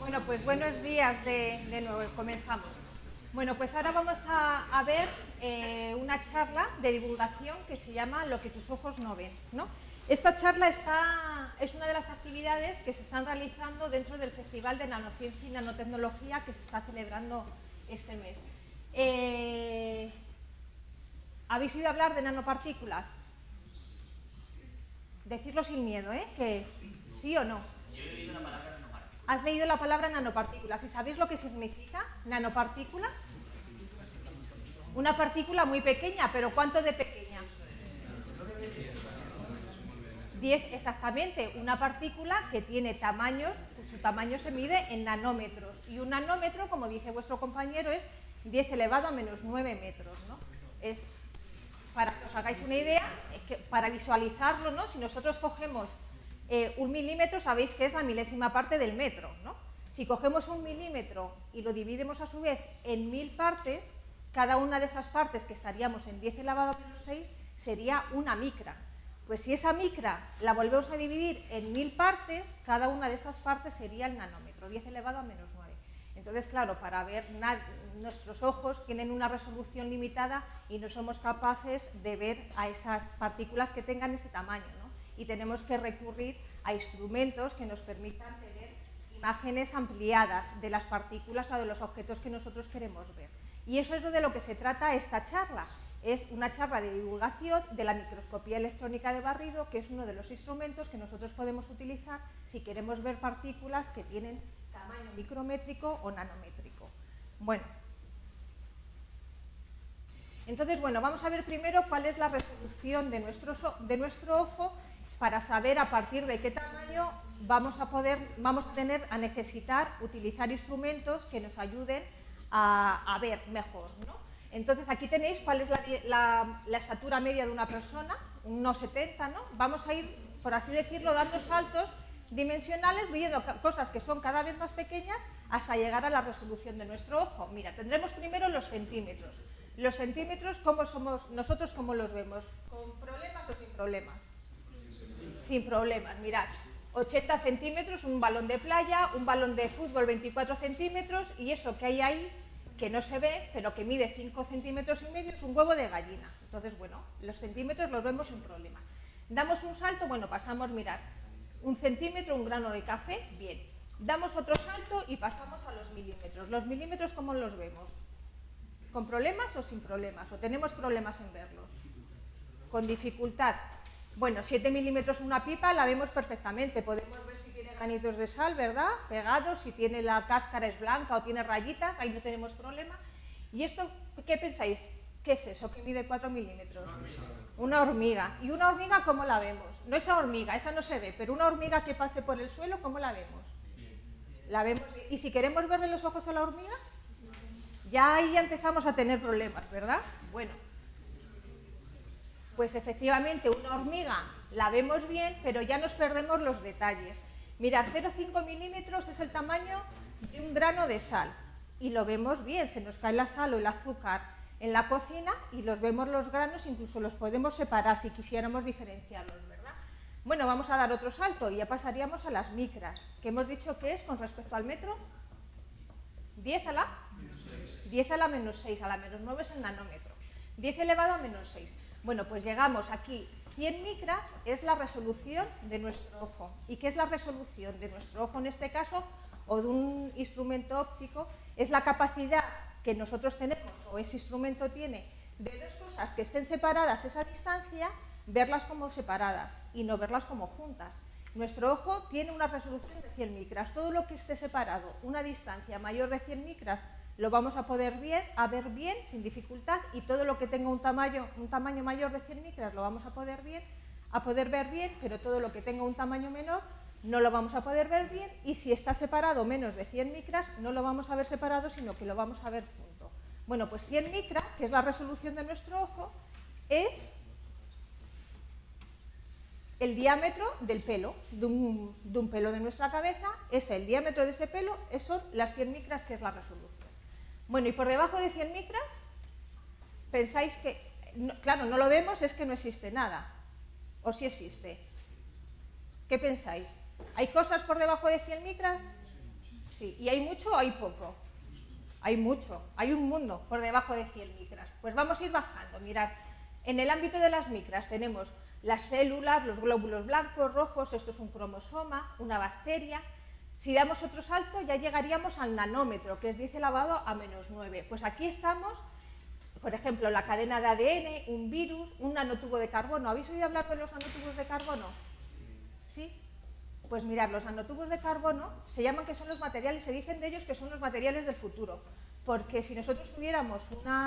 Bueno, pues buenos días de nuevo, comenzamos. Bueno, pues ahora vamos a ver una charla de divulgación que se llama Lo que tus ojos no ven, ¿no? Esta charla es una de las actividades que se están realizando dentro del Festival de Nanociencia y Nanotecnología que se está celebrando este mes. ¿Habéis oído hablar de nanopartículas? Decirlo sin miedo, ¿eh? ¿Que sí o no? Yo he oído la palabra nanopartícula. ¿Has leído la palabra nanopartículas? ¿Y sabéis lo que significa nanopartícula? Una partícula muy pequeña, pero ¿cuánto de pequeña? 10 exactamente. Una partícula que tiene tamaños, su tamaño se mide en nanómetros. Y un nanómetro, como dice vuestro compañero, es 10 elevado a menos 9 metros, ¿no? Es, para que os hagáis una idea, que para visualizarlo, ¿no? Si nosotros cogemos un milímetro, sabéis que es la milésima parte del metro, ¿no? Si cogemos un milímetro y lo dividimos a su vez en 1000 partes, cada una de esas partes, que estaríamos en 10 elevado a menos 6, sería una micra. Pues si esa micra la volvemos a dividir en 1000 partes, cada una de esas partes sería el nanómetro, 10 elevado a menos 9. Entonces, claro, para ver, nuestros ojos tienen una resolución limitada y no somos capaces de ver a esas partículas que tengan ese tamaño, ¿no? Y tenemos que recurrir a instrumentos que nos permitan tener imágenes ampliadas de las partículas o de los objetos que nosotros queremos ver. Y eso es de lo que se trata esta charla. Es una charla de divulgación de la microscopía electrónica de barrido, que es uno de los instrumentos que nosotros podemos utilizar si queremos ver partículas que tienen tamaño micrométrico o nanométrico. Bueno, entonces, vamos a ver primero cuál es la resolución de nuestro ojo para saber a partir de qué tamaño vamos a necesitar utilizar instrumentos que nos ayuden a ver mejor, ¿no? Entonces, aquí tenéis cuál es la estatura media de una persona, unos 70, ¿no? Vamos a ir, por así decirlo, dando saltos dimensionales, viendo cosas que son cada vez más pequeñas hasta llegar a la resolución de nuestro ojo. Mira, tendremos primero los centímetros. Los centímetros, nosotros cómo los vemos, ¿con problemas o sin problemas? Sin problemas, mirad. 80 centímetros, un balón de playa, un balón de fútbol 24 centímetros y eso que hay ahí, que no se ve, pero que mide 5 centímetros y medio, es un huevo de gallina. Entonces, los centímetros los vemos sin problema. Damos un salto, pasamos, mirad, un centímetro, un grano de café, bien. Damos otro salto y pasamos a los milímetros. ¿Los milímetros cómo los vemos? ¿Con problemas o sin problemas? ¿O tenemos problemas en verlos? Con dificultad. 7 milímetros una pipa la vemos perfectamente. Podemos ver si tiene granitos de sal, ¿verdad? Pegados, si tiene la cáscara es blanca o tiene rayitas, ahí no tenemos problema. ¿Y esto qué pensáis? ¿Qué es eso que mide 4 milímetros? Una hormiga. ¿Y una hormiga cómo la vemos? No esa hormiga, esa no se ve, pero una hormiga que pase por el suelo, ¿cómo la vemos? La vemos bien. ¿Y si queremos verle los ojos a la hormiga? Ya ahí ya empezamos a tener problemas, ¿verdad? Bueno, pues efectivamente una hormiga la vemos bien, pero ya nos perdemos los detalles. Mirad, 0,5 milímetros es el tamaño de un grano de sal y lo vemos bien, se nos cae la sal o el azúcar en la cocina y los vemos los granos, incluso los podemos separar si quisiéramos diferenciarlos, ¿verdad? Bueno, vamos a dar otro salto y ya pasaríamos a las micras, que hemos dicho que es con respecto al metro 10 a la menos 6, a la menos 9 es el nanómetro, 10 elevado a menos 6. Bueno, pues llegamos aquí, 100 micras es la resolución de nuestro ojo. ¿Y qué es la resolución de nuestro ojo en este caso? O de un instrumento óptico, es la capacidad que nosotros tenemos, o ese instrumento tiene, de dos cosas que estén separadas esa distancia, verlas como separadas y no verlas como juntas. Nuestro ojo tiene una resolución de 100 micras. Todo lo que esté separado, una distancia mayor de 100 micras, lo vamos a poder ver bien, sin dificultad, y todo lo que tenga un tamaño mayor de 100 micras lo vamos a poder ver bien, pero todo lo que tenga un tamaño menor no lo vamos a poder ver bien, y si está separado menos de 100 micras, no lo vamos a ver separado, sino que lo vamos a ver junto. Bueno, pues 100 micras, que es la resolución de nuestro ojo, es el diámetro del pelo, de un pelo de nuestra cabeza, es el diámetro de ese pelo, son las 100 micras, que es la resolución. Bueno, y por debajo de 100 micras, pensáis que, claro, no lo vemos, es que no existe nada, o sí existe. ¿Qué pensáis? ¿Hay cosas por debajo de 100 micras? Sí. ¿Y hay mucho o hay poco? Hay mucho, hay un mundo por debajo de 100 micras. Pues vamos a ir bajando. Mirad, en el ámbito de las micras tenemos las células, los glóbulos blancos, rojos, esto es un cromosoma, una bacteria. Si damos otro salto ya llegaríamos al nanómetro, que es 10 elevado a menos 9. Pues aquí estamos, por ejemplo, la cadena de ADN, un virus, un nanotubo de carbono. ¿Habéis oído hablar de los nanotubos de carbono? ¿Sí? Pues mirad, los nanotubos de carbono se llaman que son los materiales, se dicen de ellos que son los materiales del futuro. Porque si nosotros tuviéramos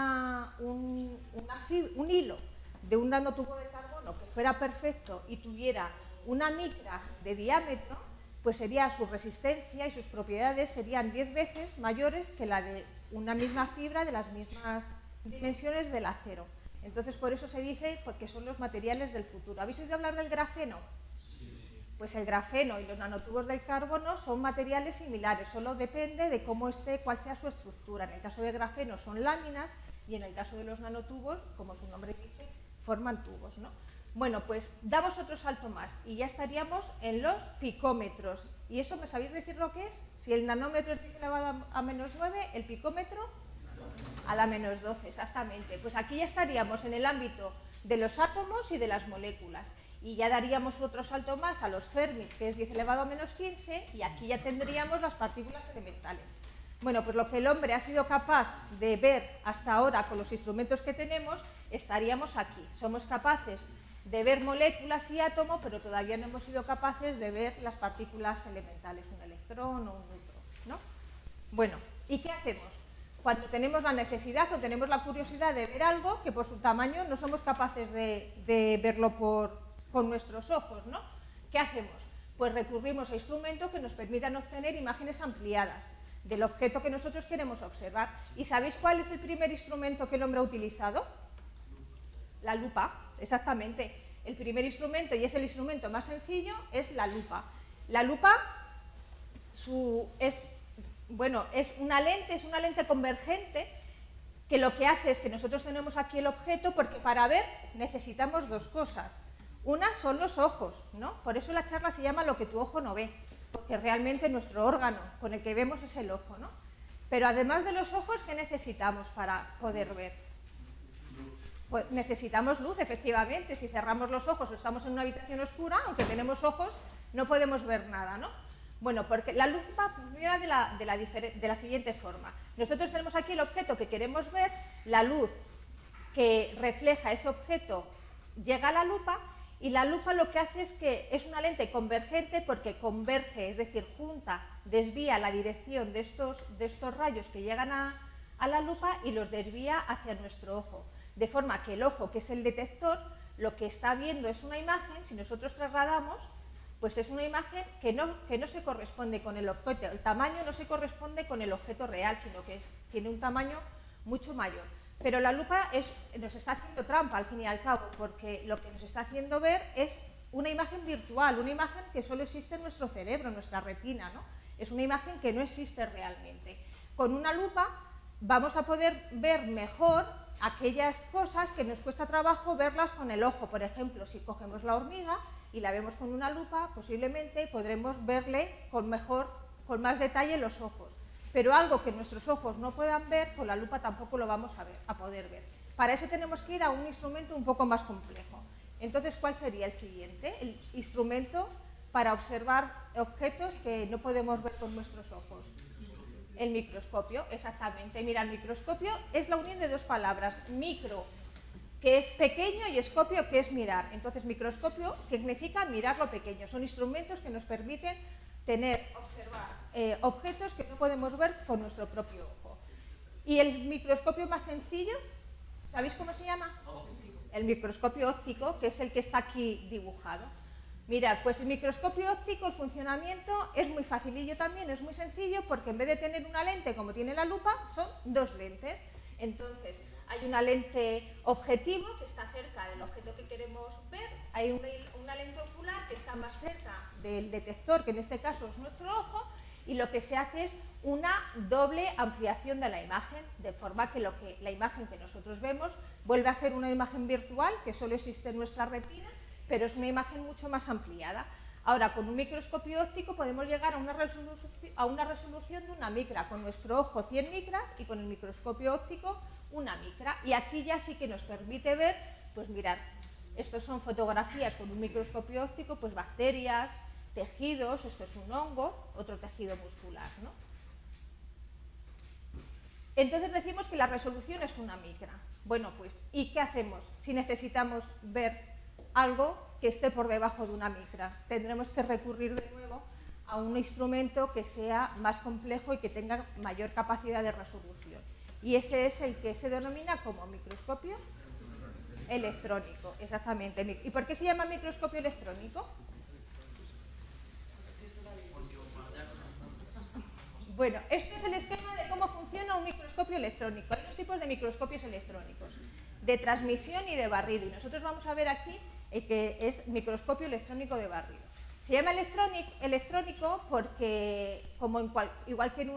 un hilo de un nanotubo de carbono que fuera perfecto y tuviera una micra de diámetro, pues sería su resistencia y sus propiedades serían 10 veces mayores que la de una misma fibra de las mismas dimensiones del acero. Entonces, por eso se dice, porque son los materiales del futuro. ¿Habéis oído hablar del grafeno? Pues el grafeno y los nanotubos del carbono son materiales similares, solo depende de cómo esté, cuál sea su estructura. En el caso del grafeno son láminas y en el caso de los nanotubos, como su nombre dice, forman tubos, ¿no? Bueno, pues damos otro salto más y ya estaríamos en los picómetros. ¿Y eso me sabéis decir lo que es? Si el nanómetro es 10 elevado a menos 9, el picómetro a la menos 12, exactamente. Pues aquí ya estaríamos en el ámbito de los átomos y de las moléculas. Y ya daríamos otro salto más a los Fermi, que es 10 elevado a menos 15, y aquí ya tendríamos las partículas elementales. Bueno, pues lo que el hombre ha sido capaz de ver hasta ahora con los instrumentos que tenemos, estaríamos aquí. Somos capaces de ver moléculas y átomos, pero todavía no hemos sido capaces de ver las partículas elementales, un electrón o un neutrón, ¿no? Bueno, ¿y qué hacemos? Cuando tenemos la necesidad o tenemos la curiosidad de ver algo que por su tamaño no somos capaces de verlo con nuestros ojos, ¿no? ¿Qué hacemos? Pues recurrimos a instrumentos que nos permitan obtener imágenes ampliadas del objeto que nosotros queremos observar. ¿Y sabéis cuál es el primer instrumento que el hombre ha utilizado? La lupa, exactamente. El primer instrumento, y es el instrumento más sencillo, es la lupa. La lupa es una lente convergente que lo que hace es que nosotros tenemos aquí el objeto porque para ver necesitamos dos cosas. Una son los ojos, ¿no? Por eso la charla se llama Lo que tu ojo no ve, porque realmente nuestro órgano con el que vemos es el ojo, ¿no? Pero además de los ojos, ¿qué necesitamos para poder ver? Pues necesitamos luz, efectivamente. Si cerramos los ojos o estamos en una habitación oscura, aunque tenemos ojos, no podemos ver nada, ¿no? Bueno, porque la luz funciona de la siguiente forma. Nosotros tenemos aquí el objeto que queremos ver, la luz que refleja ese objeto llega a la lupa, y la lupa lo que hace es que es una lente convergente porque converge, es decir, junta, desvía la dirección de estos rayos que llegan a la lupa y los desvía hacia nuestro ojo. De forma que el ojo, que es el detector, lo que está viendo es una imagen, si nosotros trasladamos, pues es una imagen que no se corresponde con el objeto. El tamaño no se corresponde con el objeto real, sino que tiene un tamaño mucho mayor. Pero la lupa nos está haciendo trampa, al fin y al cabo, porque lo que nos está haciendo ver es una imagen virtual, una imagen que solo existe en nuestro cerebro, en nuestra retina, ¿no? Es una imagen que no existe realmente. Con una lupa vamos a poder ver mejor aquellas cosas que nos cuesta trabajo verlas con el ojo. Por ejemplo, si cogemos la hormiga y la vemos con una lupa, posiblemente podremos verle con más detalle los ojos. Pero algo que nuestros ojos no puedan ver, con la lupa tampoco lo vamos a poder ver. Para eso tenemos que ir a un instrumento un poco más complejo. Entonces, ¿cuál sería el siguiente? El instrumento para observar objetos que no podemos ver con nuestros ojos. El microscopio, exactamente. Mira, el microscopio es la unión de dos palabras. Micro, que es pequeño, y escopio, que es mirar. Entonces, microscopio significa mirar lo pequeño. Son instrumentos que nos permiten observar objetos que no podemos ver con nuestro propio ojo. Y el microscopio más sencillo, ¿sabéis cómo se llama? Óptico. El microscopio óptico, que es el que está aquí dibujado. Mirad, pues el microscopio óptico, el funcionamiento es muy facilillo también, es muy sencillo, porque en vez de tener una lente como tiene la lupa, son dos lentes. Entonces, hay una lente objetivo que está cerca del objeto que queremos ver, hay una lente ocular que está más cerca del detector, que en este caso es nuestro ojo, y lo que se hace es una doble ampliación de la imagen, de forma que la imagen que nosotros vemos vuelve a ser una imagen virtual que solo existe en nuestra retina, pero es una imagen mucho más ampliada. Ahora, con un microscopio óptico podemos llegar a una resolución de una micra, con nuestro ojo 100 micras y con el microscopio óptico una micra. Y aquí ya sí que nos permite ver, pues mirad, estos son fotografías con un microscopio óptico, pues bacterias, tejidos, esto es un hongo, otro tejido muscular, ¿no? Entonces decimos que la resolución es una micra. Bueno, pues, ¿y qué hacemos si necesitamos ver algo que esté por debajo de una micra? Tendremos que recurrir de nuevo a un instrumento que sea más complejo y que tenga mayor capacidad de resolución. Y ese es el que se denomina como microscopio electrónico, exactamente. ¿Y por qué se llama microscopio electrónico? Bueno, este es el esquema de cómo funciona un microscopio electrónico. Hay dos tipos de microscopios electrónicos, de transmisión y de barrido. Y nosotros vamos a ver aquí el que es microscopio electrónico de barrido. Se llama electrónico porque, como igual que en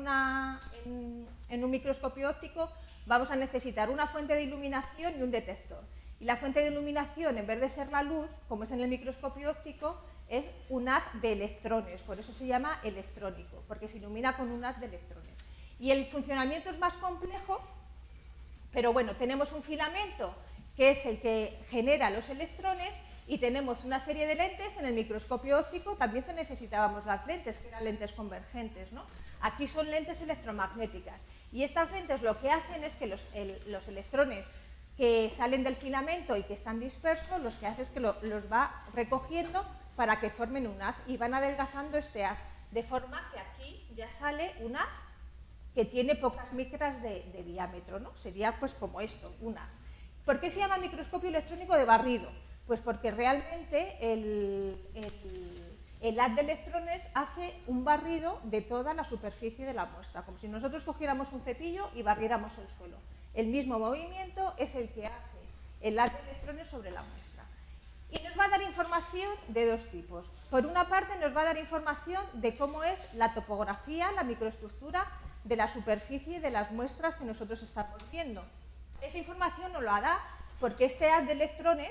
un microscopio óptico, vamos a necesitar una fuente de iluminación y un detector. Y la fuente de iluminación, en vez de ser la luz, como es en el microscopio óptico, es un haz de electrones, por eso se llama electrónico, porque se ilumina con un haz de electrones. Y el funcionamiento es más complejo, pero bueno, tenemos un filamento que es el que genera los electrones y tenemos una serie de lentes. En el microscopio óptico también se necesitábamos las lentes, que eran lentes convergentes, ¿no? Aquí son lentes electromagnéticas y estas lentes lo que hacen es que los electrones que salen del filamento y que están dispersos, los que hace es que los va recogiendo para que formen un haz y van adelgazando este haz, de forma que aquí ya sale un haz que tiene pocas micras de diámetro, ¿no? Sería pues como esto, un haz. ¿Por qué se llama microscopio electrónico de barrido? Pues porque realmente el haz de electrones hace un barrido de toda la superficie de la muestra, como si nosotros cogiéramos un cepillo y barriéramos el suelo. El mismo movimiento es el que hace el haz de electrones sobre la muestra. Y nos va a dar información de dos tipos. Por una parte nos va a dar información de cómo es la topografía, la microestructura de la superficie de las muestras que nosotros estamos viendo. Esa información nos la da porque este haz de electrones,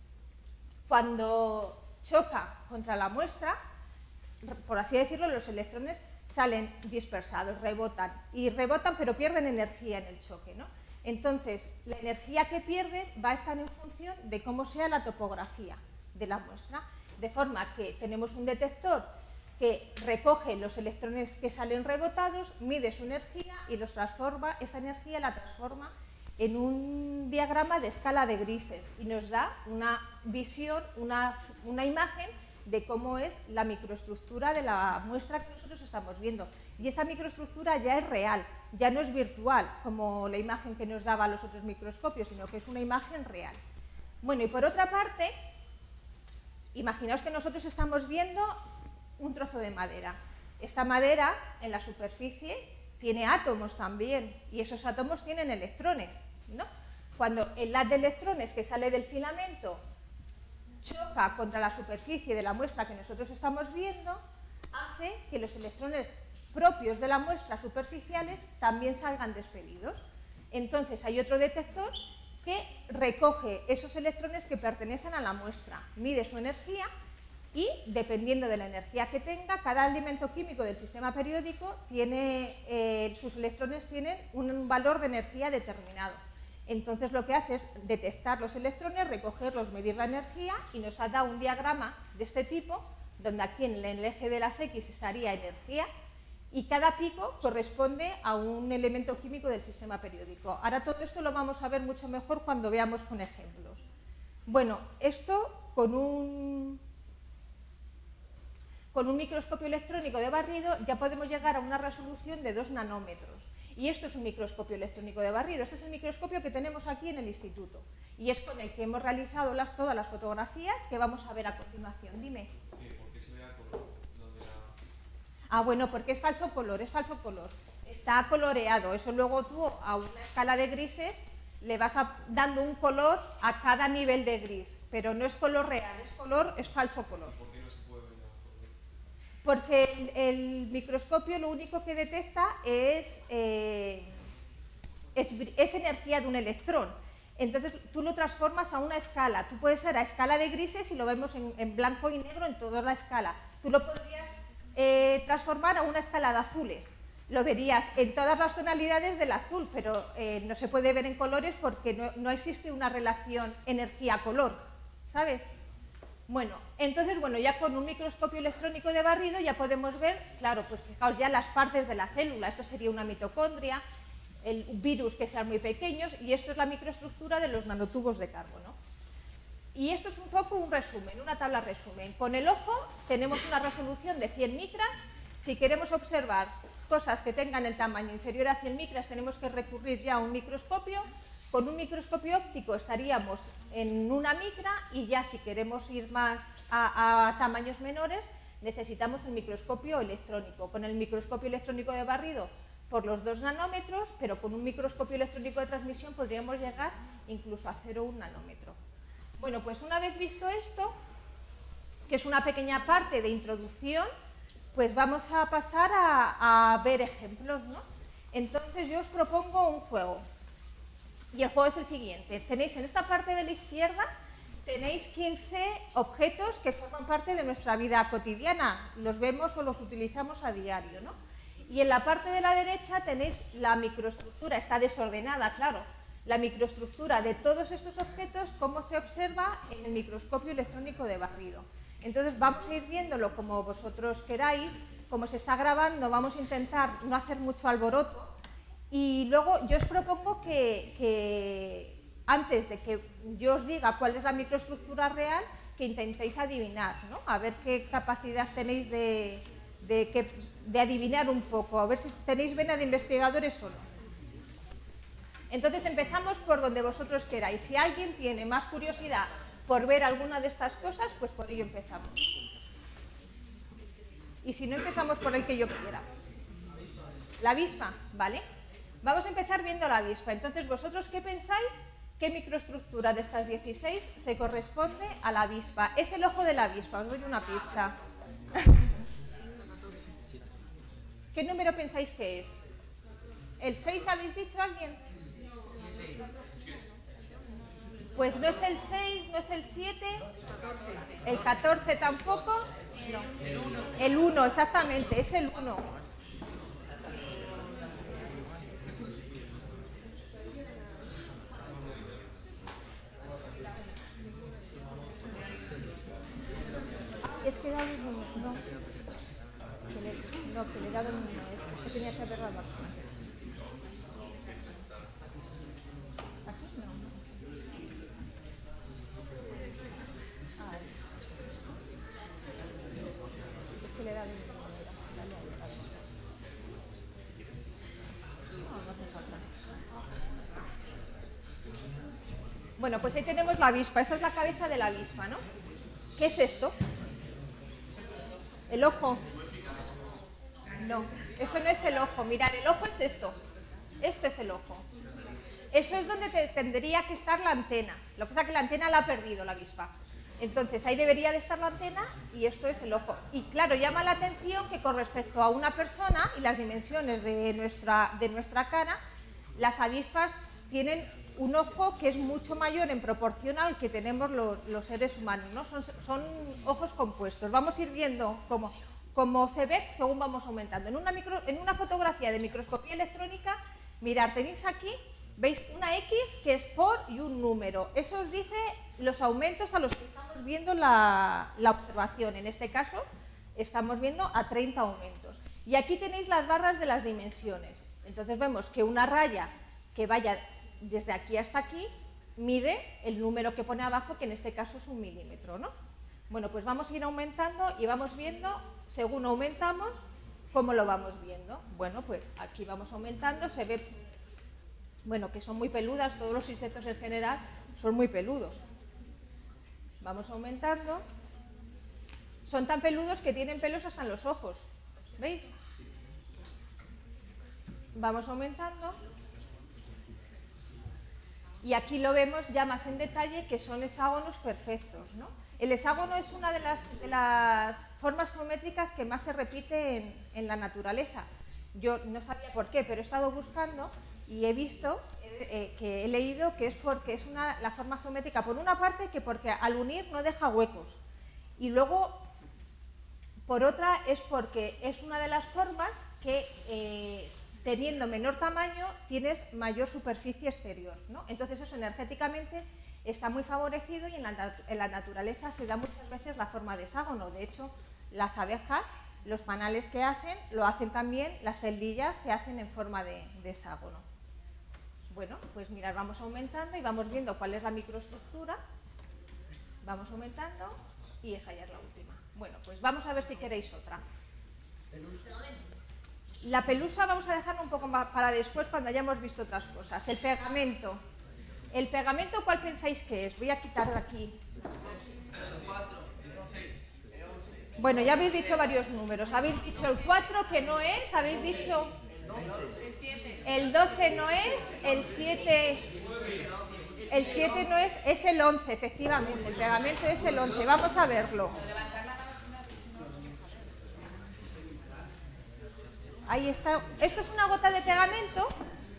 cuando choca contra la muestra, por así decirlo, los electrones salen dispersados, rebotan pero pierden energía en el choque, ¿no? Entonces, la energía que pierde va a estar en función de cómo sea la topografía de la muestra, de forma que tenemos un detector que recoge los electrones que salen rebotados, mide su energía y esa energía la transforma en un diagrama de escala de grises y nos da una visión, una imagen de cómo es la microestructura de la muestra que nosotros estamos viendo. Y esta microestructura ya es real, ya no es virtual, como la imagen que nos daba los otros microscopios, sino que es una imagen real. Bueno, y por otra parte, imaginaos que nosotros estamos viendo un trozo de madera. Esta madera, en la superficie, tiene átomos también, y esos átomos tienen electrones, ¿no? Cuando el haz de electrones que sale del filamento choca contra la superficie de la muestra que nosotros estamos viendo, hace que los electrones propios de la muestra superficiales también salgan despedidos. Entonces hay otro detector que recoge esos electrones que pertenecen a la muestra, mide su energía y, dependiendo de la energía que tenga, cada elemento químico del sistema periódico sus electrones tienen un valor de energía determinado. Entonces lo que hace es detectar los electrones, recogerlos, medir la energía y nos ha dado un diagrama de este tipo, donde aquí en el eje de las X estaría energía y cada pico corresponde a un elemento químico del sistema periódico. Ahora todo esto lo vamos a ver mucho mejor cuando veamos con ejemplos. Bueno, esto con un microscopio electrónico de barrido ya podemos llegar a una resolución de 2 nanómetros. Y esto es un microscopio electrónico de barrido. Este es el microscopio que tenemos aquí en el instituto. Y es con el que hemos realizado todas las fotografías que vamos a ver a continuación. Dime. ¿Por qué se ve a color? Ah, bueno, porque es falso color, Está coloreado. Eso luego tú a una escala de grises le vas dando un color a cada nivel de gris. Pero no es color real, es falso color. ¿Por qué no se puede ver a color? Porque el microscopio lo único que detecta es energía de un electrón. Entonces tú lo transformas a una escala. Tú puedes ser a escala de grises y lo vemos en blanco y negro en toda la escala. tú lo podrías transformar a una escala de azules. Lo verías en todas las tonalidades del azul, pero no se puede ver en colores porque no existe una relación energía-color, ¿sabes? Bueno, entonces, ya con un microscopio electrónico de barrido ya podemos ver, claro, pues fijaos ya las partes de la célula. Esto sería una mitocondria, el virus que sean muy pequeños, y esto es la microestructura de los nanotubos de carbono. Y esto es un poco un resumen, una tabla resumen. Con el ojo tenemos una resolución de 100 micras. Si queremos observar cosas que tengan el tamaño inferior a 100 micras, tenemos que recurrir ya a un microscopio. Con un microscopio óptico estaríamos en una micra, y ya si queremos ir más a tamaños menores, necesitamos el microscopio electrónico. Con el microscopio electrónico de barrido por los 2 nanómetros, pero con un microscopio electrónico de transmisión podríamos llegar incluso a 0,1 nanómetro. Bueno, pues una vez visto esto, que es una pequeña parte de introducción, pues vamos a pasar a ver ejemplos, ¿no? Entonces yo os propongo un juego. Y el juego es el siguiente. Tenéis en esta parte de la izquierda, tenéis 15 objetos que forman parte de nuestra vida cotidiana. Los vemos o los utilizamos a diario, ¿no? Y en la parte de la derecha tenéis la microestructura, está desordenada, claro, la microestructura de todos estos objetos, cómo se observa en el microscopio electrónico de barrido. Entonces vamos a ir viéndolo como vosotros queráis, como se está grabando, vamos a intentar no hacer mucho alboroto. Y luego yo os propongo que antes de que yo os diga cuál es la microestructura real, que intentéis adivinar, ¿no? A ver qué capacidad tenéis de adivinar un poco, a ver si tenéis vena de investigadores o no. Entonces empezamos por donde vosotros queráis. Si alguien tiene más curiosidad por ver alguna de estas cosas, pues por ello empezamos. Y si no, empezamos por el que yo quiera. La avispa, ¿vale? Vamos a empezar viendo la avispa. Entonces, ¿vosotros qué pensáis? ¿Qué microestructura de estas 16 se corresponde a la avispa? Es el ojo de la avispa, os doy una pista. ¿Qué número pensáis que es? ¿El 6 habéis dicho alguien? Pues no es el 6, no es el 7, el 14 tampoco. No. El 1, exactamente, es el 1. Es que he dado un número, que le he dado un número, es que tenía que haber dado aquí. Aquí no. Es que le he dado un número, dale ahí, dale. No hace falta. Bueno, pues ahí tenemos la avispa, esa es la cabeza de la avispa, ¿no? ¿Qué es esto? ¿El ojo? No, eso no es el ojo. Mirad, el ojo es esto. Este es el ojo. Eso es donde tendría que estar la antena. Lo que pasa es que la antena la ha perdido la avispa. Entonces ahí debería de estar la antena y esto es el ojo. Y claro, llama la atención que con respecto a una persona y las dimensiones de nuestra cara, las avispas tienen un ojo que es mucho mayor en proporción al que tenemos los seres humanos, ¿no? Son ojos compuestos. Vamos a ir viendo cómo se ve según vamos aumentando. En una fotografía de microscopía electrónica, mirad, tenéis aquí, veis una X que es por y un número. Eso os dice los aumentos a los que estamos viendo la observación. En este caso, estamos viendo a 30 aumentos. Y aquí tenéis las barras de las dimensiones. Entonces vemos que una raya que vaya desde aquí hasta aquí mide el número que pone abajo, que en este caso es 1 milímetro, ¿no? Bueno, pues vamos a ir aumentando y vamos viendo, según aumentamos, cómo lo vamos viendo. Bueno, pues aquí vamos aumentando, se ve, bueno, que son muy peludas, todos los insectos en general son muy peludos. Vamos aumentando, son tan peludos que tienen pelos hasta en los ojos, ¿veis? Vamos aumentando. Y aquí lo vemos ya más en detalle, que son hexágonos perfectos, ¿no? El hexágono es una de las formas geométricas que más se repite en la naturaleza. Yo no sabía por qué, pero he estado buscando y he visto, que he leído que es porque es la forma geométrica, por una parte, que porque al unir no deja huecos. Y luego, Por otra es porque es una de las formas que teniendo menor tamaño tienes mayor superficie exterior, ¿no? Entonces eso energéticamente está muy favorecido y en la naturaleza se da muchas veces la forma de hexágono. De hecho, las abejas, los panales que hacen, lo hacen también, las celdillas se hacen en forma de hexágono. Bueno, pues mirad, vamos aumentando y vamos viendo cuál es la microestructura. Vamos aumentando y esa ya es la última. Bueno, pues vamos a ver si queréis otra. La pelusa vamos a dejarla un poco más para después cuando hayamos visto otras cosas. El pegamento. ¿El pegamento cuál pensáis que es? Voy a quitar de aquí. Bueno, ya habéis dicho varios números. Habéis dicho el 4 que no es, habéis dicho el 12 no es, el 7 no es el 11, efectivamente. El pegamento es el 11. Vamos a verlo. Ahí está. Esto es una gota de pegamento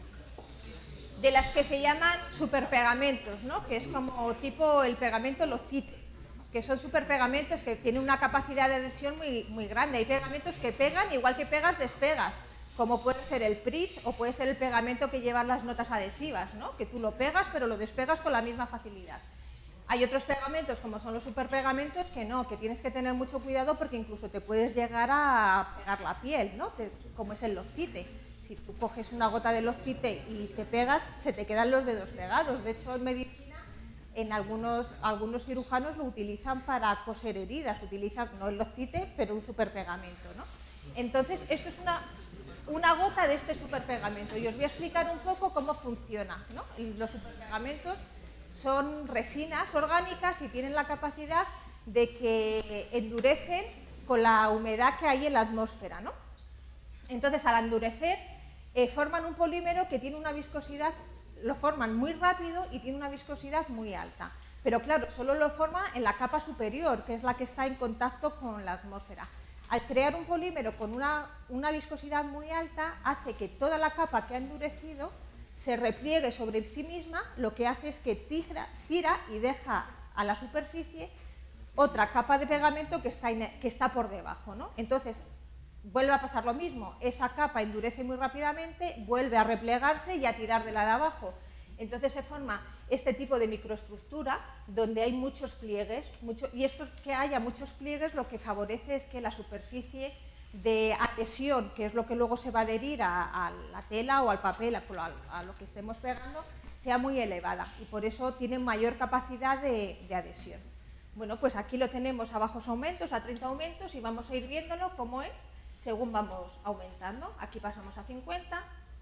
de las que se llaman superpegamentos, ¿no? Que es como tipo el pegamento Loctite, que son superpegamentos que tienen una capacidad de adhesión muy grande. Hay pegamentos que pegan, igual que pegas, despegas, como puede ser el PRIT o puede ser el pegamento que llevan las notas adhesivas, ¿no? Que tú lo pegas, pero lo despegas con la misma facilidad. Hay otros pegamentos, como son los superpegamentos, que no, que tienes que tener mucho cuidado porque incluso te puedes llegar a pegar la piel, ¿no? Como es el Loctite. Si tú coges una gota de Loctite y te pegas, se te quedan los dedos pegados. De hecho, en medicina, en algunos cirujanos lo utilizan para coser heridas. Utilizan, no el Loctite, pero un superpegamento, ¿no? Entonces, esto es una gota de este superpegamento. Y os voy a explicar un poco cómo funciona, ¿no? Y los superpegamentos son resinas orgánicas y tienen la capacidad de que endurecen con la humedad que hay en la atmósfera, ¿no? Entonces, al endurecer, forman un polímero que tiene una viscosidad, lo forman muy rápido y tiene una viscosidad muy alta. Pero claro, solo lo forma en la capa superior, que es la que está en contacto con la atmósfera. Al crear un polímero con una viscosidad muy alta, hace que toda la capa que ha endurecido se repliegue sobre sí misma, lo que hace es que tira y deja a la superficie otra capa de pegamento que está por debajo, ¿no? Entonces, vuelve a pasar lo mismo, esa capa endurece muy rápidamente, vuelve a replegarse y a tirar de la de abajo. Entonces se forma este tipo de microestructura donde hay muchos pliegues, y esto que haya muchos pliegues lo que favorece es que la superficie de adhesión, que es lo que luego se va a adherir a la tela o al papel, a lo que estemos pegando, sea muy elevada y por eso tiene mayor capacidad de adhesión. Bueno, pues aquí lo tenemos a bajos aumentos, a 30 aumentos y vamos a ir viéndolo cómo es según vamos aumentando. Aquí pasamos a 50,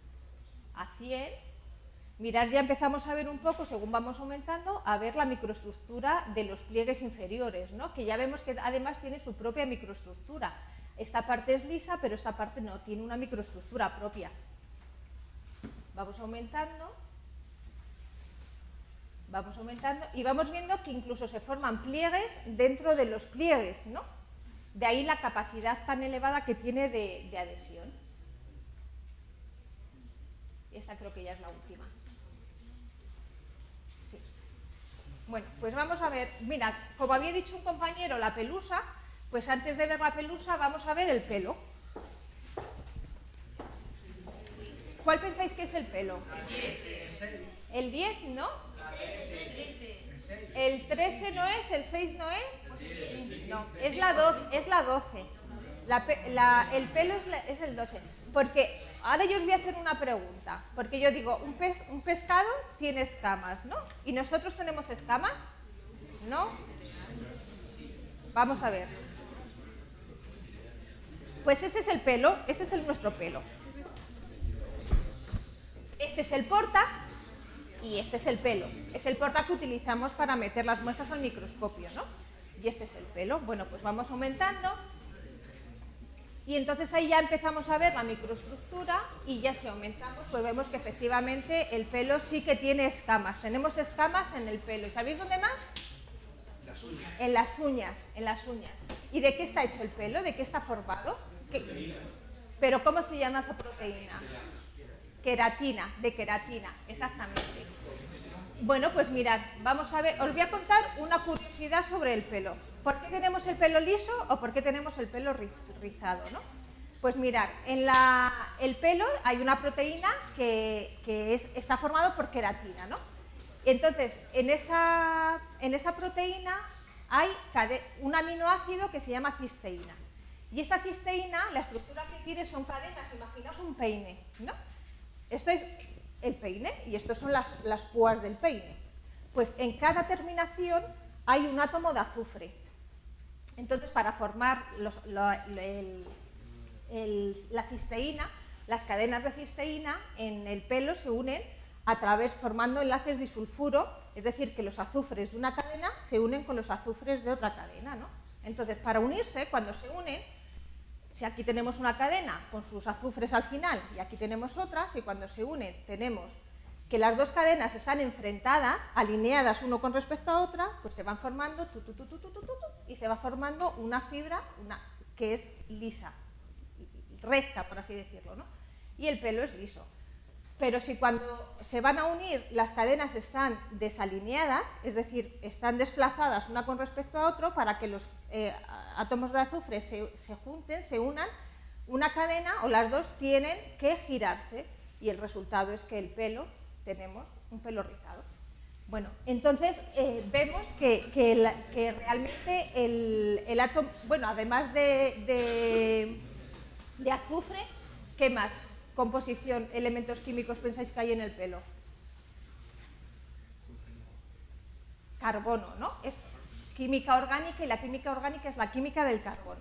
a 100. Mirad, ya empezamos a ver un poco, según vamos aumentando, a ver la microestructura de los pliegues inferiores, ¿no? Que ya vemos que además tiene su propia microestructura. Esta parte es lisa, pero esta parte no, tiene una microestructura propia. Vamos aumentando y vamos viendo que incluso se forman pliegues dentro de los pliegues, ¿no? De ahí la capacidad tan elevada que tiene de adhesión. Esta creo que ya es la última. Sí. Bueno, pues vamos a ver, mirad, como había dicho un compañero, la pelusa, pues antes de ver la pelusa vamos a ver el pelo. ¿Cuál pensáis que es el pelo? El 10, ¿no? El 13 no es, el 6 no es. No, es la 12. El pelo es el 12. Porque ahora yo os voy a hacer una pregunta. Porque yo digo, un pescado tiene escamas, ¿no? ¿Y nosotros tenemos escamas? ¿No? Vamos a ver. Pues ese es el pelo, ese es nuestro pelo. Este es el porta y este es el pelo. Es el porta que utilizamos para meter las muestras al microscopio, ¿no? Y este es el pelo. Bueno, pues vamos aumentando y entonces ahí ya empezamos a ver la microestructura y ya si aumentamos pues vemos que efectivamente el pelo sí que tiene escamas. Tenemos escamas en el pelo. ¿Y sabéis dónde más? En las uñas. ¿Y de qué está hecho el pelo? ¿De qué está formado? ¿Pero cómo se llama esa proteína? Queratina, de queratina, exactamente. Bueno, pues mirad, vamos a ver, os voy a contar una curiosidad sobre el pelo. ¿Por qué tenemos el pelo liso o por qué tenemos el pelo rizado, ¿no? Pues mirad, en el pelo hay una proteína que está formado por queratina, ¿no? Entonces, en esa proteína hay un aminoácido que se llama cisteína. Y esa cisteína, la estructura que tiene son cadenas, imaginaos un peine, ¿no? Esto es el peine y estos son las púas del peine. Pues en cada terminación hay un átomo de azufre. Entonces, para formar la cisteína, las cadenas de cisteína en el pelo se unen formando enlaces disulfuro, es decir, que los azufres de una cadena se unen con los azufres de otra cadena, ¿no? Entonces, para unirse, cuando se unen, si aquí tenemos una cadena con sus azufres al final y aquí tenemos otras, y cuando se unen tenemos que las dos cadenas están enfrentadas, alineadas uno con respecto a otra, pues se van formando y se va formando una fibra que es lisa, recta, por así decirlo, ¿no? Y el pelo es liso. Pero si cuando se van a unir las cadenas están desalineadas, es decir, están desplazadas una con respecto a otro, para que los átomos de azufre se junten, se unan, una cadena o las dos tienen que girarse y el resultado es que tenemos un pelo rizado. Bueno, entonces vemos que realmente el átomo, bueno, además de azufre, ¿qué más composición, elementos químicos pensáis que hay en el pelo? Carbono, ¿no? Es química orgánica y la química orgánica es la química del carbono.